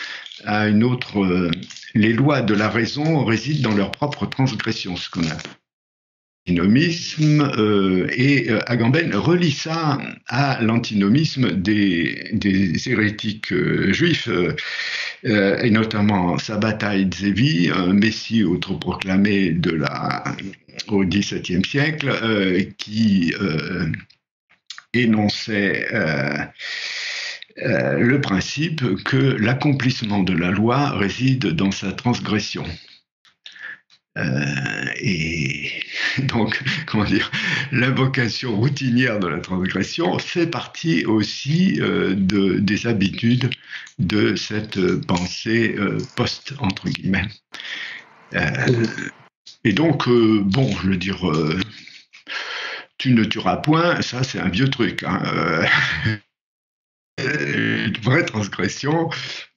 Les lois de la raison résident dans leur propre transgression, ce qu'on appelle l'antinomisme, et Agamben relie ça à l'antinomisme des hérétiques juifs, et notamment Sabbatai Zevi, un messie autoproclamé au XVIIe siècle, qui énonçait le principe que l'accomplissement de la loi réside dans sa transgression. Et donc, comment dire, l'invocation routinière de la transgression fait partie aussi des habitudes de cette pensée post, entre guillemets. Et donc, bon, je veux dire, tu ne tueras point, ça c'est un vieux truc, hein. Une vraie transgression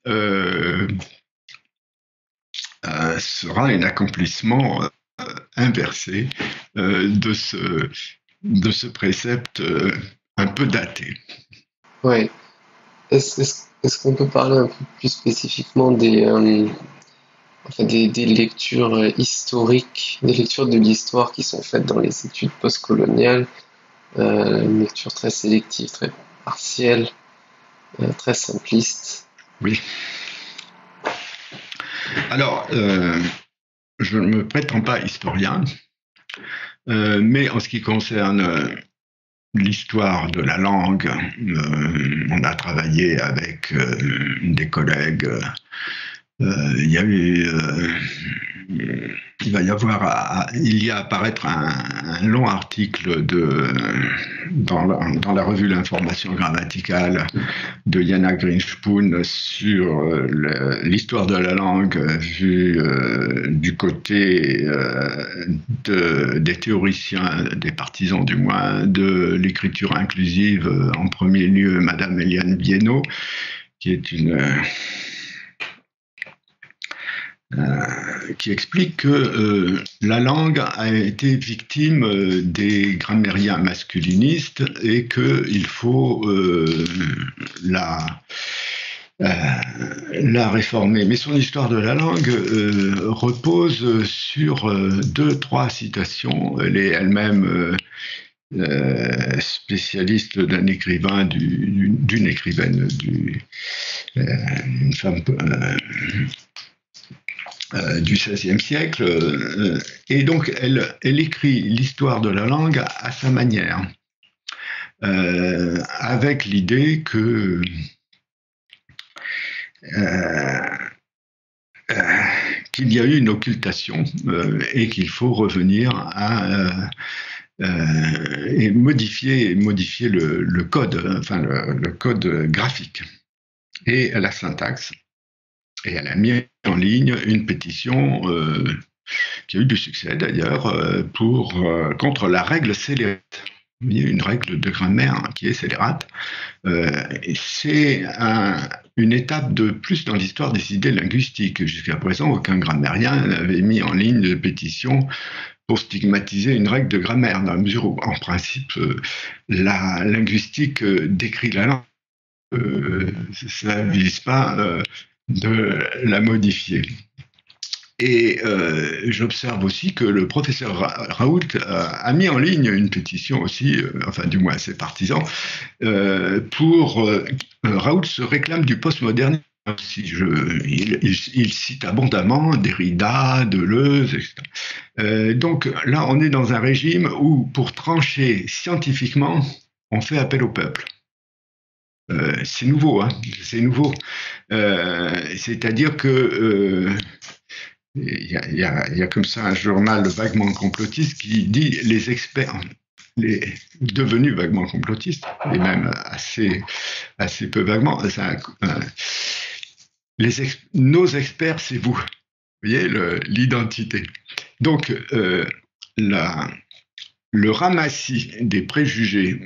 sera un accomplissement inversé de ce précepte un peu daté. Oui. Est-ce qu'on peut parler un peu plus spécifiquement des lectures historiques, des lectures de l'histoire qui sont faites dans les études postcoloniales, une lecture très sélective, très partielle, très simpliste? Oui. Alors, je ne me prétends pas historien, mais en ce qui concerne l'histoire de la langue, on a travaillé avec des collègues. Il y a à apparaître un long article dans la revue L'Information grammaticale de Jana Grinspoon sur l'histoire de la langue vue du côté des théoriciens, des partisans du moins, de l'écriture inclusive, en premier lieu Madame Eliane Bienot, qui est qui explique que la langue a été victime des grammairiens masculinistes et qu'il faut la réformer. Mais son histoire de la langue repose sur 2-3 citations. Elle est elle-même spécialiste d'un écrivain, d'une écrivaine, une femme du XVIe siècle, et donc elle écrit l'histoire de la langue à sa manière, avec l'idée que qu'il y a eu une occultation et qu'il faut revenir et modifier le code, enfin le code graphique et la syntaxe. Et elle a mis en ligne une pétition qui a eu du succès d'ailleurs contre la règle scélérate. Il y a une règle de grammaire qui est scélérate. C'est une étape de plus dans l'histoire des idées linguistiques. Jusqu'à présent, aucun grammairien n'avait mis en ligne de pétition pour stigmatiser une règle de grammaire, dans la mesure où, en principe, la linguistique décrit la langue ça ne vise pas de la modifier. Et j'observe aussi que le professeur Raoult a mis en ligne une pétition aussi, enfin du moins ses partisans, pour Raoult se réclame du postmodernisme. Il cite abondamment Derrida, Deleuze, etc. Donc là, on est dans un régime où, pour trancher scientifiquement, on fait appel au peuple. C'est nouveau, hein, c'est nouveau. C'est-à-dire que il y a comme ça un journal vaguement complotiste qui dit les experts, devenus vaguement complotistes, et même assez peu vaguement, nos experts, c'est vous. Vous voyez l'identité. Donc, le ramassis des préjugés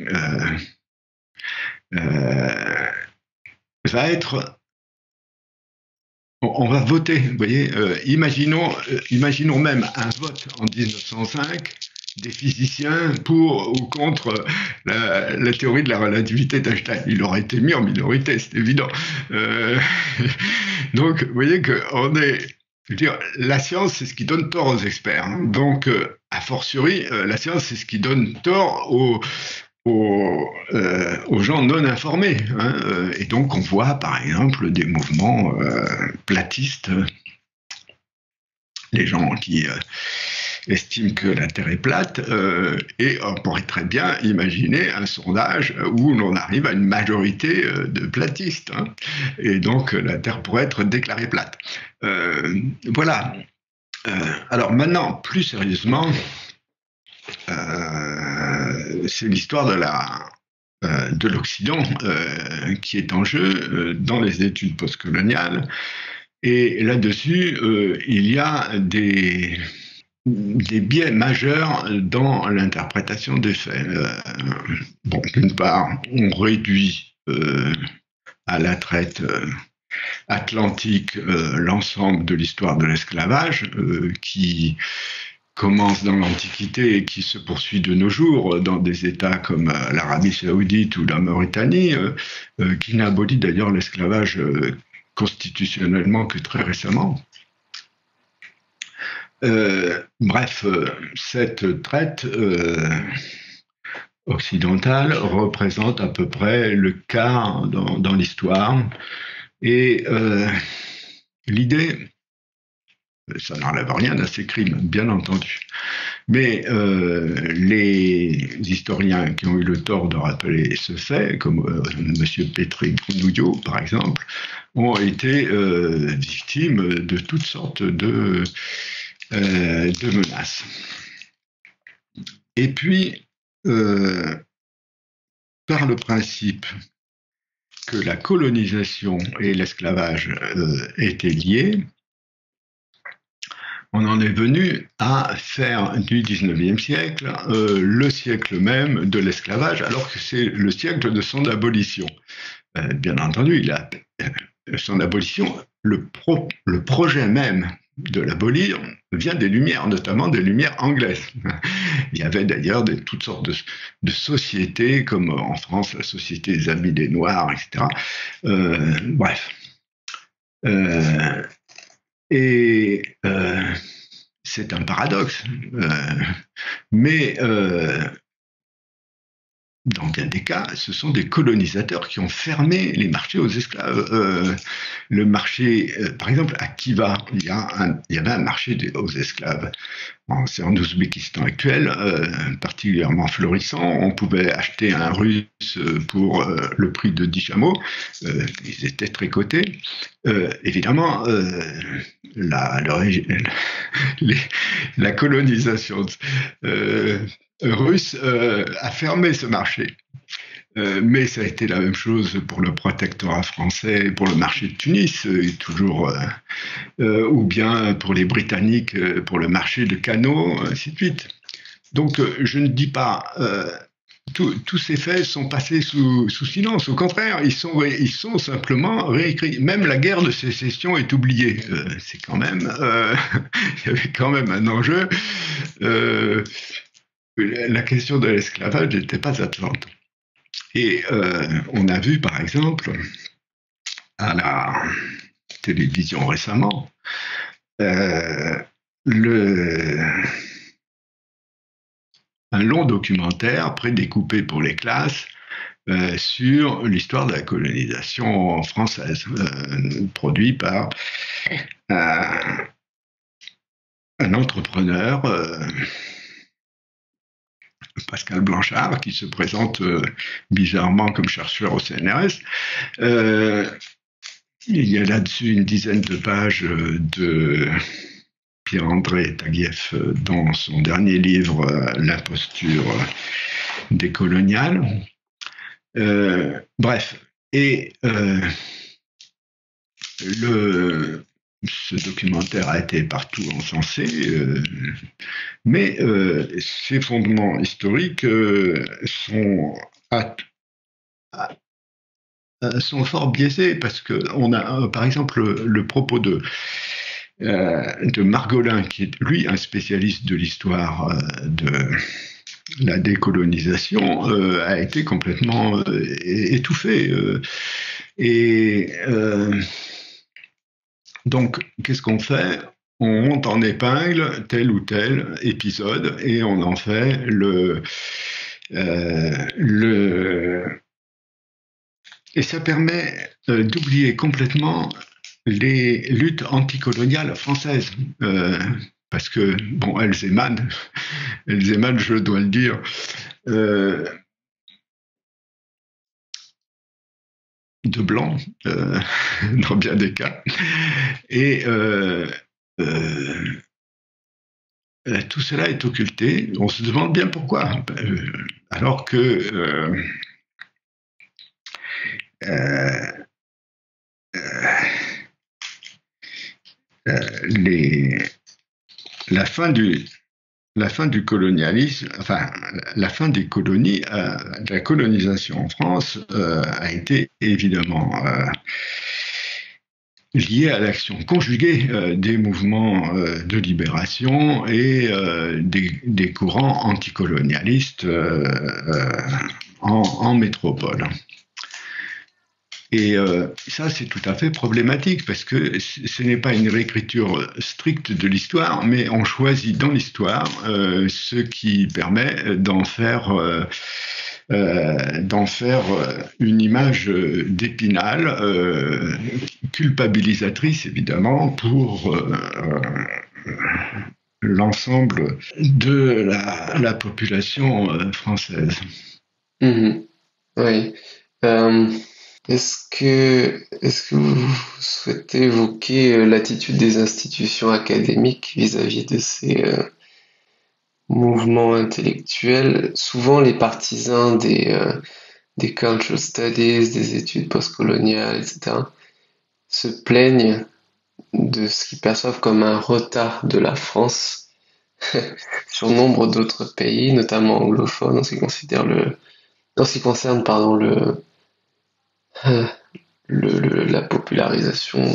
va être... On va voter, vous voyez. Imaginons même un vote en 1905 des physiciens pour ou contre la théorie de la relativité d'Einstein. Il aurait été mis en minorité, c'est évident. Donc, vous voyez qu'on est... Je veux dire, la science, c'est ce qui donne tort aux experts. Hein. Donc, a fortiori, la science, c'est ce qui donne tort aux gens non informés. Hein. Et donc, on voit, par exemple, des mouvements platistes, les gens qui estiment que la Terre est plate, et on pourrait très bien imaginer un sondage où l'on arrive à une majorité de platistes. Hein. Et donc, la Terre pourrait être déclarée plate. Voilà. Alors maintenant, plus sérieusement, c'est l'histoire de l'Occident qui est en jeu dans les études postcoloniales. Et là-dessus, il y a des biais majeurs dans l'interprétation des faits. Bon, d'une part, on réduit à la traite atlantique l'ensemble de l'histoire de l'esclavage qui commence dans l'Antiquité et qui se poursuit de nos jours dans des États comme l'Arabie Saoudite ou la Mauritanie, qui n'abolit d'ailleurs l'esclavage constitutionnellement que très récemment. Bref, cette traite occidentale représente à peu près le quart dans l'histoire. Et l'idée, ça n'enlève rien à ces crimes, bien entendu. Mais les historiens qui ont eu le tort de rappeler ce fait, comme M. Petri-Grenouillot, par exemple, ont été victimes de toutes sortes de menaces. Et puis, par le principe que la colonisation et l'esclavage étaient liés, on en est venu à faire du 19e siècle le siècle même de l'esclavage, alors que c'est le siècle de son abolition. Bien entendu, son abolition, le projet même de l'abolir vient des Lumières, notamment des Lumières anglaises. Il y avait d'ailleurs toutes sortes de sociétés, comme en France, la Société des Amis des Noirs, etc. Bref. C'est un paradoxe, mais dans bien des cas, ce sont des colonisateurs qui ont fermé les marchés aux esclaves. Le marché, par exemple, à Khiva, il y avait un marché aux esclaves. C'est en Ouzbékistan actuel, particulièrement florissant. On pouvait acheter un Russe pour le prix de 10 chameaux. Ils étaient très cotés. Évidemment, la colonisation russe a fermé ce marché. Mais ça a été la même chose pour le protectorat français, pour le marché de Tunis, toujours, ou bien pour les Britanniques, pour le marché de canaux, ainsi de suite. Donc, je ne dis pas... tous ces faits sont passés sous silence. Au contraire, ils sont simplement réécrits. Même la guerre de sécession est oubliée. C'est quand même... il y avait quand même un enjeu. La question de l'esclavage n'était pas atlante. Et on a vu, par exemple, à la télévision récemment, un long documentaire prédécoupé pour les classes sur l'histoire de la colonisation française, produit par un entrepreneur, Pascal Blanchard, qui se présente bizarrement comme chercheur au CNRS. Il y a là-dessus une dizaine de pages de Pierre-André Taguieff dans son dernier livre L'imposture décoloniale. Bref, et ce documentaire a été partout encensé, mais ses fondements historiques sont fort biaisés, parce qu'on a, par exemple, le propos de Margolin, qui est, lui, un spécialiste de l'histoire de la décolonisation, a été complètement étouffé. Donc, qu'est-ce qu'on fait? On monte en épingle tel ou tel épisode et on en fait et ça permet d'oublier complètement les luttes anticoloniales françaises. Parce que, bon, elles émanent, je dois le dire, de blancs, dans bien des cas. Et tout cela est occulté. On se demande bien pourquoi. Alors que la fin du colonialisme, enfin la fin des colonies, de la colonisation en France a été évidemment liée à l'action conjuguée des mouvements de libération et des courants anticolonialistes en métropole. Et ça, c'est tout à fait problématique, parce que ce n'est pas une réécriture stricte de l'histoire, mais on choisit dans l'histoire ce qui permet d'en faire une image d'Épinal, culpabilisatrice évidemment pour l'ensemble de la population française. Mmh. Oui. Est-ce que vous souhaitez évoquer l'attitude des institutions académiques vis-à-vis de ces mouvements intellectuels? Souvent, les partisans des cultural studies, des études postcoloniales, etc., se plaignent de ce qu'ils perçoivent comme un retard de la France sur nombre d'autres pays, notamment anglophones, en ce qui concerne, la popularisation,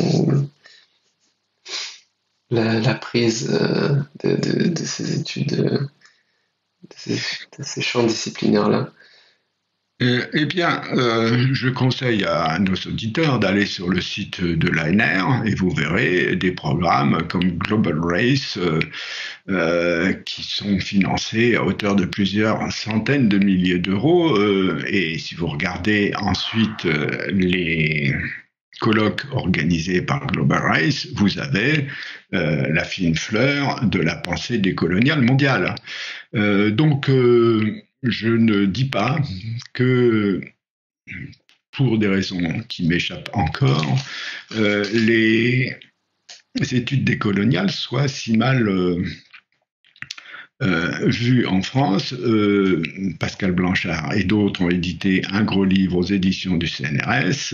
la prise de ces études, de ces champs disciplinaires-là. Eh bien, je conseille à nos auditeurs d'aller sur le site de l'ANR et vous verrez des programmes comme Global Race qui sont financés à hauteur de plusieurs centaines de milliers d'euros. Et si vous regardez ensuite les colloques organisés par Global Race, vous avez la fine fleur de la pensée décoloniale mondiale. Donc, je ne dis pas que, pour des raisons qui m'échappent encore, les études décoloniales soient si mal vues en France. Pascal Blanchard et d'autres ont édité un gros livre aux éditions du CNRS.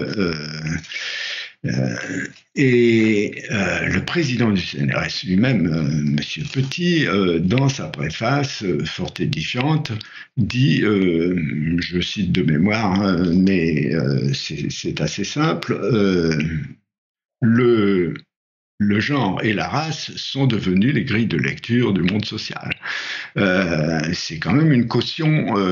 Et le président du CNRS lui-même, Monsieur Petit, dans sa préface fort édifiante, dit, je cite de mémoire, mais c'est assez simple, le genre et la race sont devenus les grilles de lecture du monde social. C'est quand même une caution.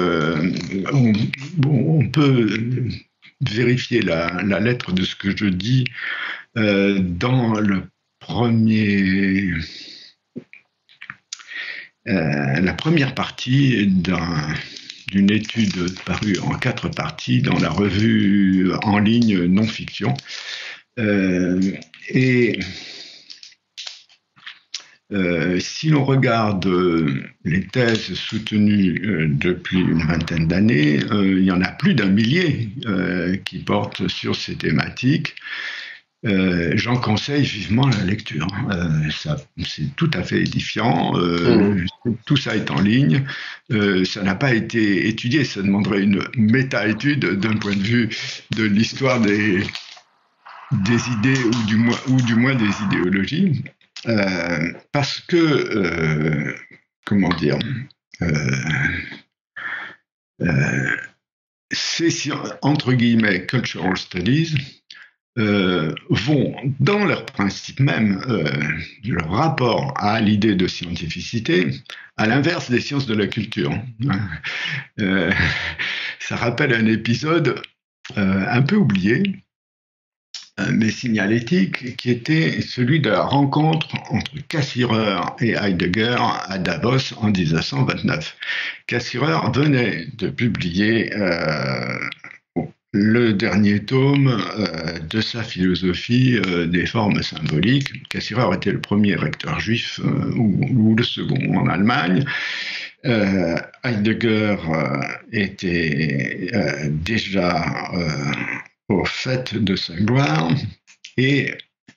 On peut vérifier la lettre de ce que je dis dans la première partie d'une étude parue en 4 parties dans la revue en ligne non-fiction. Si l'on regarde les thèses soutenues depuis une vingtaine d'années, il y en a plus d'un millier qui portent sur ces thématiques. J'en conseille vivement la lecture. C'est tout à fait édifiant. Tout ça est en ligne. Ça n'a pas été étudié. Ça demanderait une méta-étude d'un point de vue de l'histoire des idées ou du moins des idéologies. Parce que, comment dire, ces, entre guillemets, cultural studies vont, dans leur principe même, leur rapport à l'idée de scientificité, à l'inverse des sciences de la culture. Ça rappelle un épisode un peu oublié, mais signalétique, qui était celui de la rencontre entre Cassirer et Heidegger à Davos en 1929. Cassirer venait de publier le dernier tome de sa philosophie des formes symboliques. Cassirer était le premier recteur juif ou le second en Allemagne. Heidegger était déjà au fait de sa gloire et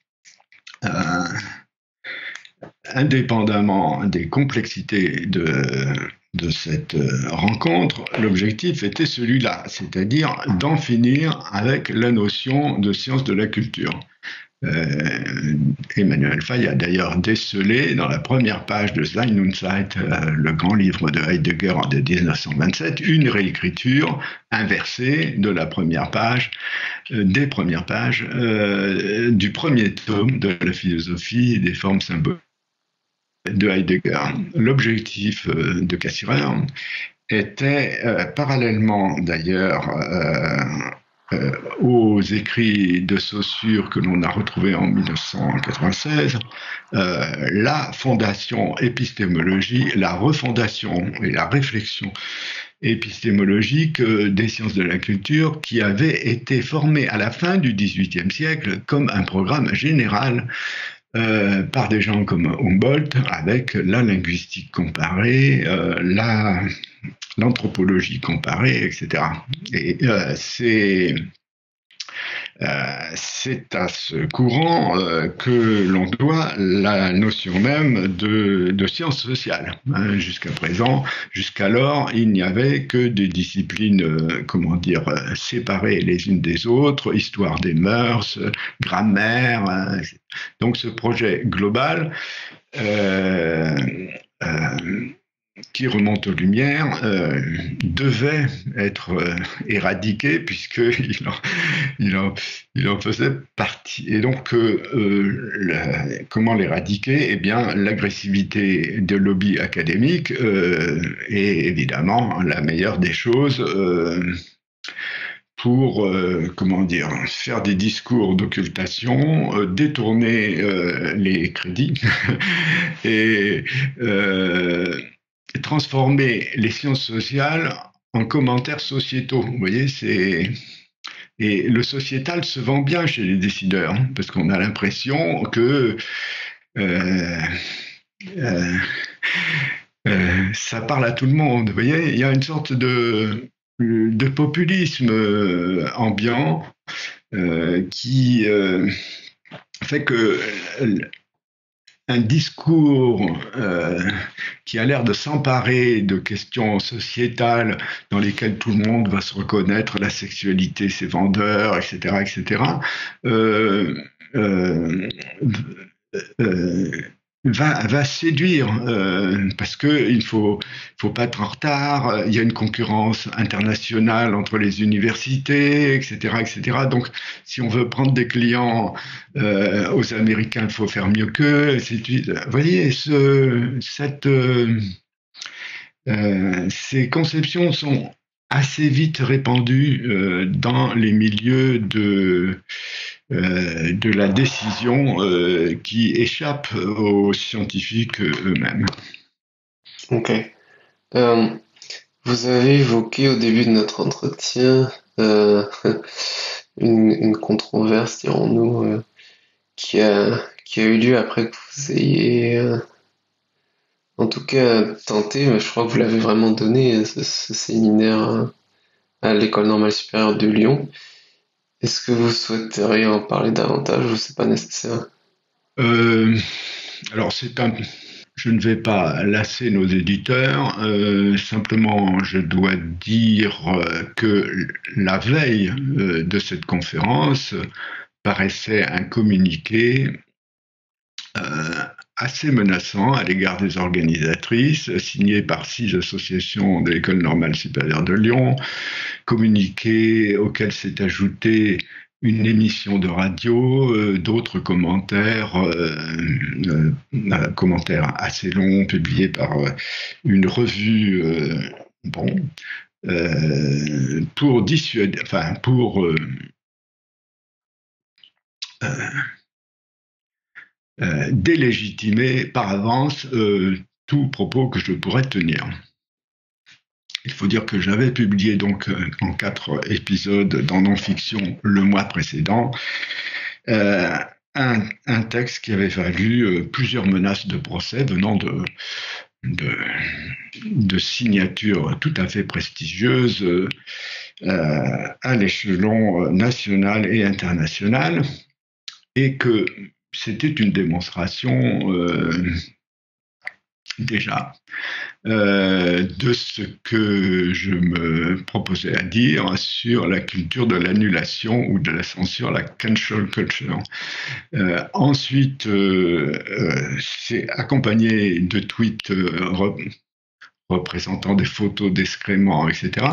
indépendamment des complexités de cette rencontre, l'objectif était celui-là, c'est-à-dire d'en finir avec la notion de science de la culture. Emmanuel Faye a d'ailleurs décelé dans la première page de Sein und Zeit, le grand livre de Heidegger de 1927, une réécriture inversée de la première page, des premières pages du premier tome de la philosophie des formes symboliques de Heidegger. L'objectif de Cassirer était, parallèlement d'ailleurs aux écrits de Saussure que l'on a retrouvés en 1996, la fondation épistémologique, la refondation et la réflexion épistémologique des sciences de la culture qui avait été formée à la fin du XVIIIe siècle comme un programme général par des gens comme Humboldt, avec la linguistique comparée, l'anthropologie comparée, etc. Et c'est à ce courant que l'on doit la notion même de sciences sociales. Jusqu'à présent, jusqu'alors, il n'y avait que des disciplines, séparées les unes des autres, histoire des mœurs, grammaire. Donc ce projet global qui remonte aux Lumières, devait être éradiqué puisqu'il en faisait partie. Et donc, comment l'éradiquer ? Eh bien, l'agressivité de lobby académique est évidemment la meilleure des choses pour, faire des discours d'occultation, détourner les crédits et transformer les sciences sociales en commentaires sociétaux. Vous voyez, et le sociétal se vend bien chez les décideurs, parce qu'on a l'impression que ça parle à tout le monde. Vous voyez, il y a une sorte de populisme ambiant qui fait que un discours qui a l'air de s'emparer de questions sociétales dans lesquelles tout le monde va se reconnaître, la sexualité, c'est vendeur, etc., etc., va séduire parce que il faut pas être en retard. Il y a une concurrence internationale entre les universités, etc., etc. Donc, si on veut prendre des clients aux Américains, il faut faire mieux qu'eux. Vous voyez, Ces conceptions sont assez vite répandues dans les milieux de la décision qui échappent aux scientifiques eux-mêmes. Ok. Euh, Vous avez évoqué au début de notre entretien une controverse, dirons-nous, qui a eu lieu après que vous ayez, en tout cas, tenté, mais je crois que vous l'avez vraiment donné, ce séminaire à l'École normale supérieure de Lyon. Est-ce que vous souhaiteriez en parler davantage ou c'est pas nécessaire? Euh, alors, je ne vais pas lasser nos éditeurs, simplement je dois dire que la veille de cette conférence paraissait un communiqué euh, assez menaçant à l'égard des organisatrices, signé par 6 associations de l'École normale supérieure de Lyon, communiqué auquel s'est ajouté une émission de radio, d'autres commentaires assez longs publiés par une revue, bon, pour dissuader, enfin pour délégitimer par avance tout propos que je pourrais tenir. Il faut dire que j'avais publié donc en 4 épisodes dans Non-Fiction le mois précédent euh, un texte qui avait valu plusieurs menaces de procès venant de signatures tout à fait prestigieuses à l'échelon national et international, et que c'était une démonstration déjà de ce que je me proposais à dire sur la culture de l'annulation ou de la censure, la cancel culture. Ensuite, c'est accompagné de tweets représentant des photos d'excréments, etc.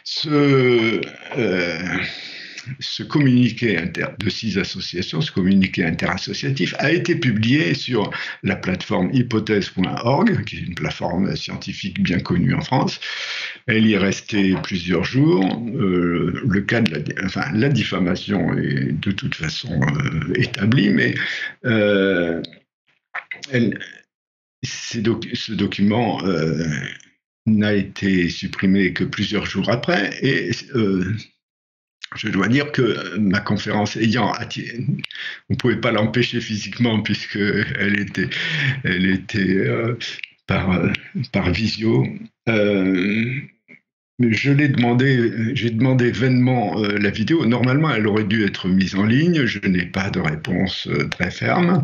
Ce communiqué de 6 associations, ce communiqué interassociatif, a été publié sur la plateforme hypothèse.org, qui est une plateforme scientifique bien connue en France. Elle y est restée plusieurs jours. Le cas de la diffamation est de toute façon établi, mais ce document n'a été supprimé que plusieurs jours après, et je dois dire que ma conférence ayant attiré, on ne pouvait pas l'empêcher physiquement puisque elle était par visio. J'ai demandé vainement la vidéo. Normalement, elle aurait dû être mise en ligne. Je n'ai pas de réponse très ferme.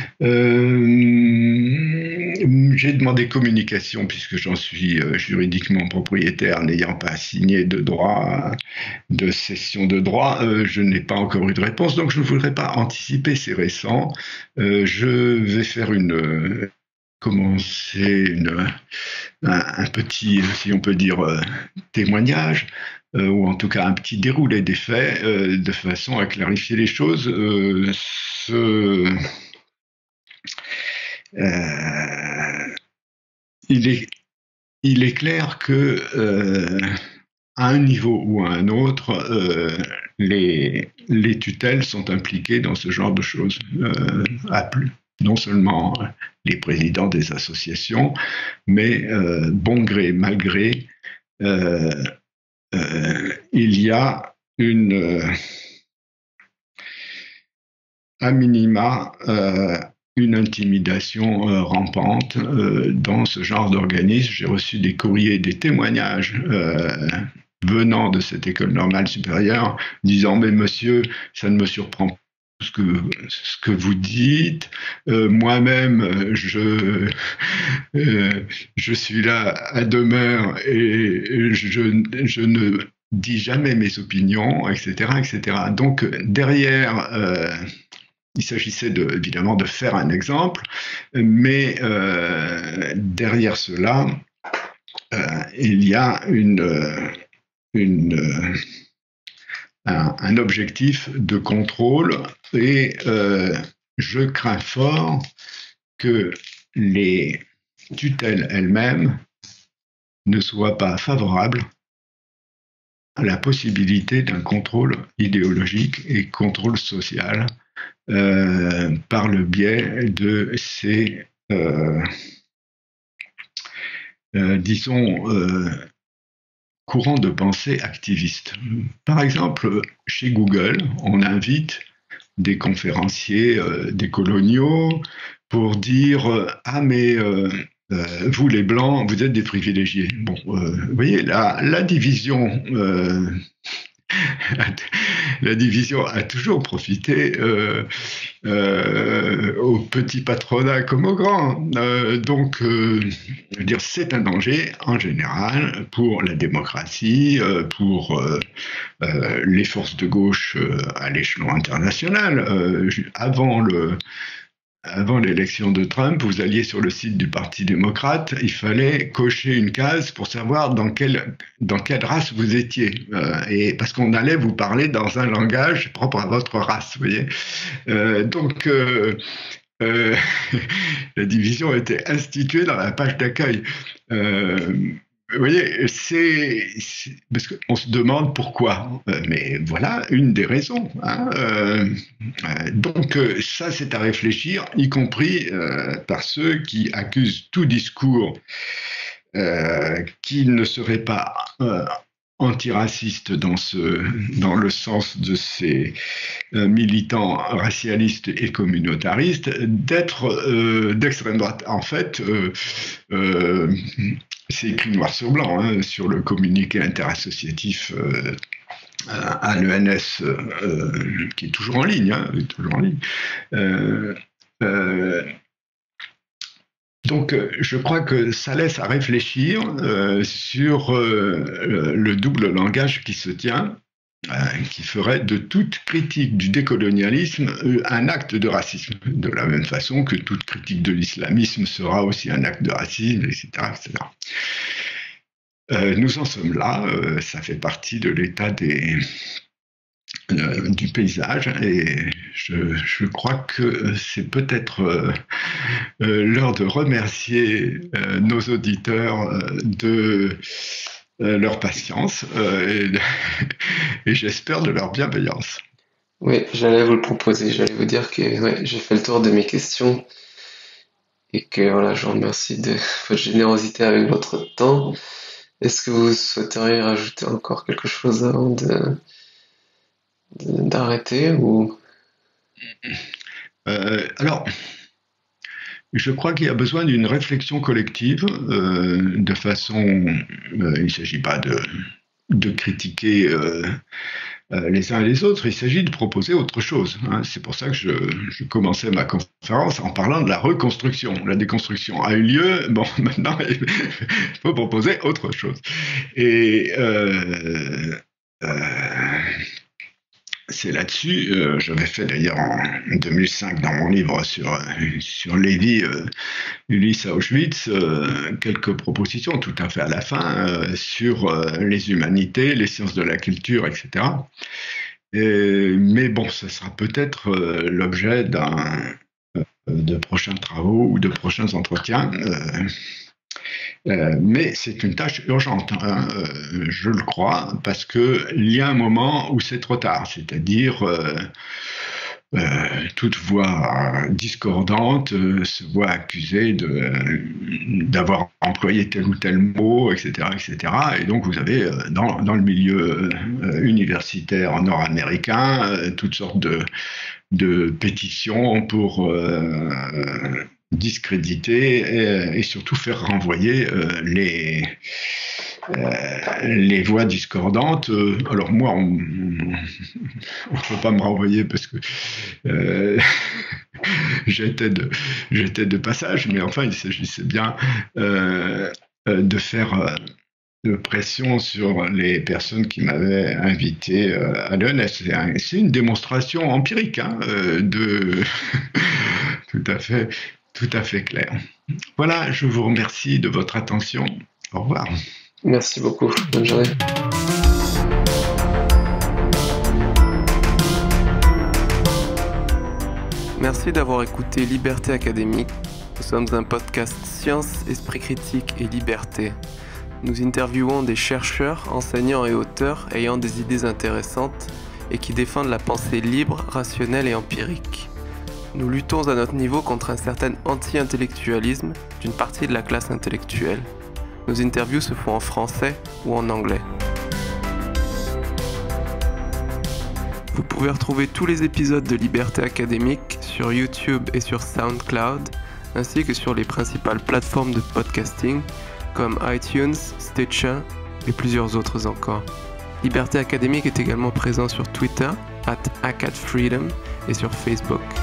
J'ai demandé communication puisque j'en suis juridiquement propriétaire, n'ayant pas signé de droit, de cession de droit. Je n'ai pas encore eu de réponse, donc je ne voudrais pas anticiper, c'est récent. Je vais faire commencer un petit, si on peut dire, témoignage, ou en tout cas un petit déroulé des faits, de façon à clarifier les choses. Il est clair que à un niveau ou à un autre, les tutelles sont impliquées dans ce genre de choses. À plus. Non seulement les présidents des associations, mais bon gré, mal gré, il y a à minima une intimidation rampante dans ce genre d'organisme. J'ai reçu des courriers, des témoignages venant de cette école normale supérieure, disant « Mais monsieur, ça ne me surprend pas ce que vous dites. Moi-même, je suis là à demeure et je ne dis jamais mes opinions, etc. etc. » Donc, derrière... il s'agissait évidemment de faire un exemple, mais derrière cela, il y a un objectif de contrôle, et je crains fort que les tutelles elles-mêmes ne soit pas favorable à la possibilité d'un contrôle idéologique et contrôle social par le biais de ces, disons, courants de pensée activistes. Par exemple, chez Google, on invite des conférenciers décoloniaux pour dire « Ah mais vous les Blancs, vous êtes des privilégiés ». Bon, vous voyez, la division... la division a toujours profité au petit patronat comme au grand. Donc, je veux dire, c'est un danger en général pour la démocratie, pour les forces de gauche à l'échelon international. Avant l'élection de Trump, vous alliez sur le site du Parti démocrate, il fallait cocher une case pour savoir dans quelle race vous étiez. Et parce qu'on allait vous parler dans un langage propre à votre race, vous voyez. Donc, la division était instituée dans la page d'accueil. Vous voyez, c'est parce qu'on se demande pourquoi. Mais voilà une des raisons. Donc ça, c'est à réfléchir, y compris par ceux qui accusent tout discours qui ne serait pas antiraciste dans le sens de ces militants racialistes et communautaristes, d'être d'extrême droite. En fait, c'est écrit noir sur blanc sur le communiqué interassociatif à l'ENS, qui est toujours en ligne. Donc, je crois que ça laisse à réfléchir sur le double langage qui se tient, qui ferait de toute critique du décolonialisme un acte de racisme, de la même façon que toute critique de l'islamisme sera aussi un acte de racisme, etc. etc. Nous en sommes là, ça fait partie de l'état du paysage, et je crois que c'est peut-être l'heure de remercier nos auditeurs de leur patience et j'espère de leur bienveillance. Oui, j'allais vous le proposer, j'allais vous dire que j'ai fait le tour de mes questions et que voilà, je vous remercie de votre générosité avec votre temps. Est-ce que vous souhaiteriez rajouter encore quelque chose avant d'arrêter ou... Alors, je crois qu'il y a besoin d'une réflexion collective, de façon... il ne s'agit pas de critiquer les uns et les autres, il s'agit de proposer autre chose. C'est pour ça que je commençais ma conférence en parlant de la reconstruction. La déconstruction a eu lieu, bon, maintenant, il faut proposer autre chose. Et... c'est là-dessus, j'avais fait d'ailleurs en 2005 dans mon livre sur Lévi, Ulysse à Auschwitz, quelques propositions tout à fait à la fin sur les humanités, les sciences de la culture, etc. Mais bon, ce sera peut-être l'objet de prochains travaux ou de prochains entretiens. Mais c'est une tâche urgente, je le crois, parce qu'il y a un moment où c'est trop tard, c'est-à-dire toute voix discordante se voit accusée d'avoir employé tel ou tel mot, etc., etc. Et donc vous avez dans le milieu universitaire nord-américain toutes sortes de pétitions pour discréditer et surtout faire renvoyer les voix discordantes. Alors moi, on ne peut pas me renvoyer parce que j'étais de passage, mais enfin, il s'agissait bien de faire de pression sur les personnes qui m'avaient invité à l'ENS. C'est une démonstration empirique de tout à fait clair. Voilà, je vous remercie de votre attention. Au revoir. Merci beaucoup. Bonne journée. Merci d'avoir écouté Liberté Académique. Nous sommes un podcast science, esprit critique et liberté. nous interviewons des chercheurs, enseignants et auteurs ayant des idées intéressantes et qui défendent la pensée libre, rationnelle et empirique. Nous luttons à notre niveau contre un certain anti-intellectualisme d'une partie de la classe intellectuelle. Nos interviews se font en français ou en anglais. Vous pouvez retrouver tous les épisodes de Liberté Académique sur YouTube et sur SoundCloud, ainsi que sur les principales plateformes de podcasting comme iTunes, Stitcher et plusieurs autres encore. Liberté Académique est également présent sur Twitter @acadfreedom et sur Facebook.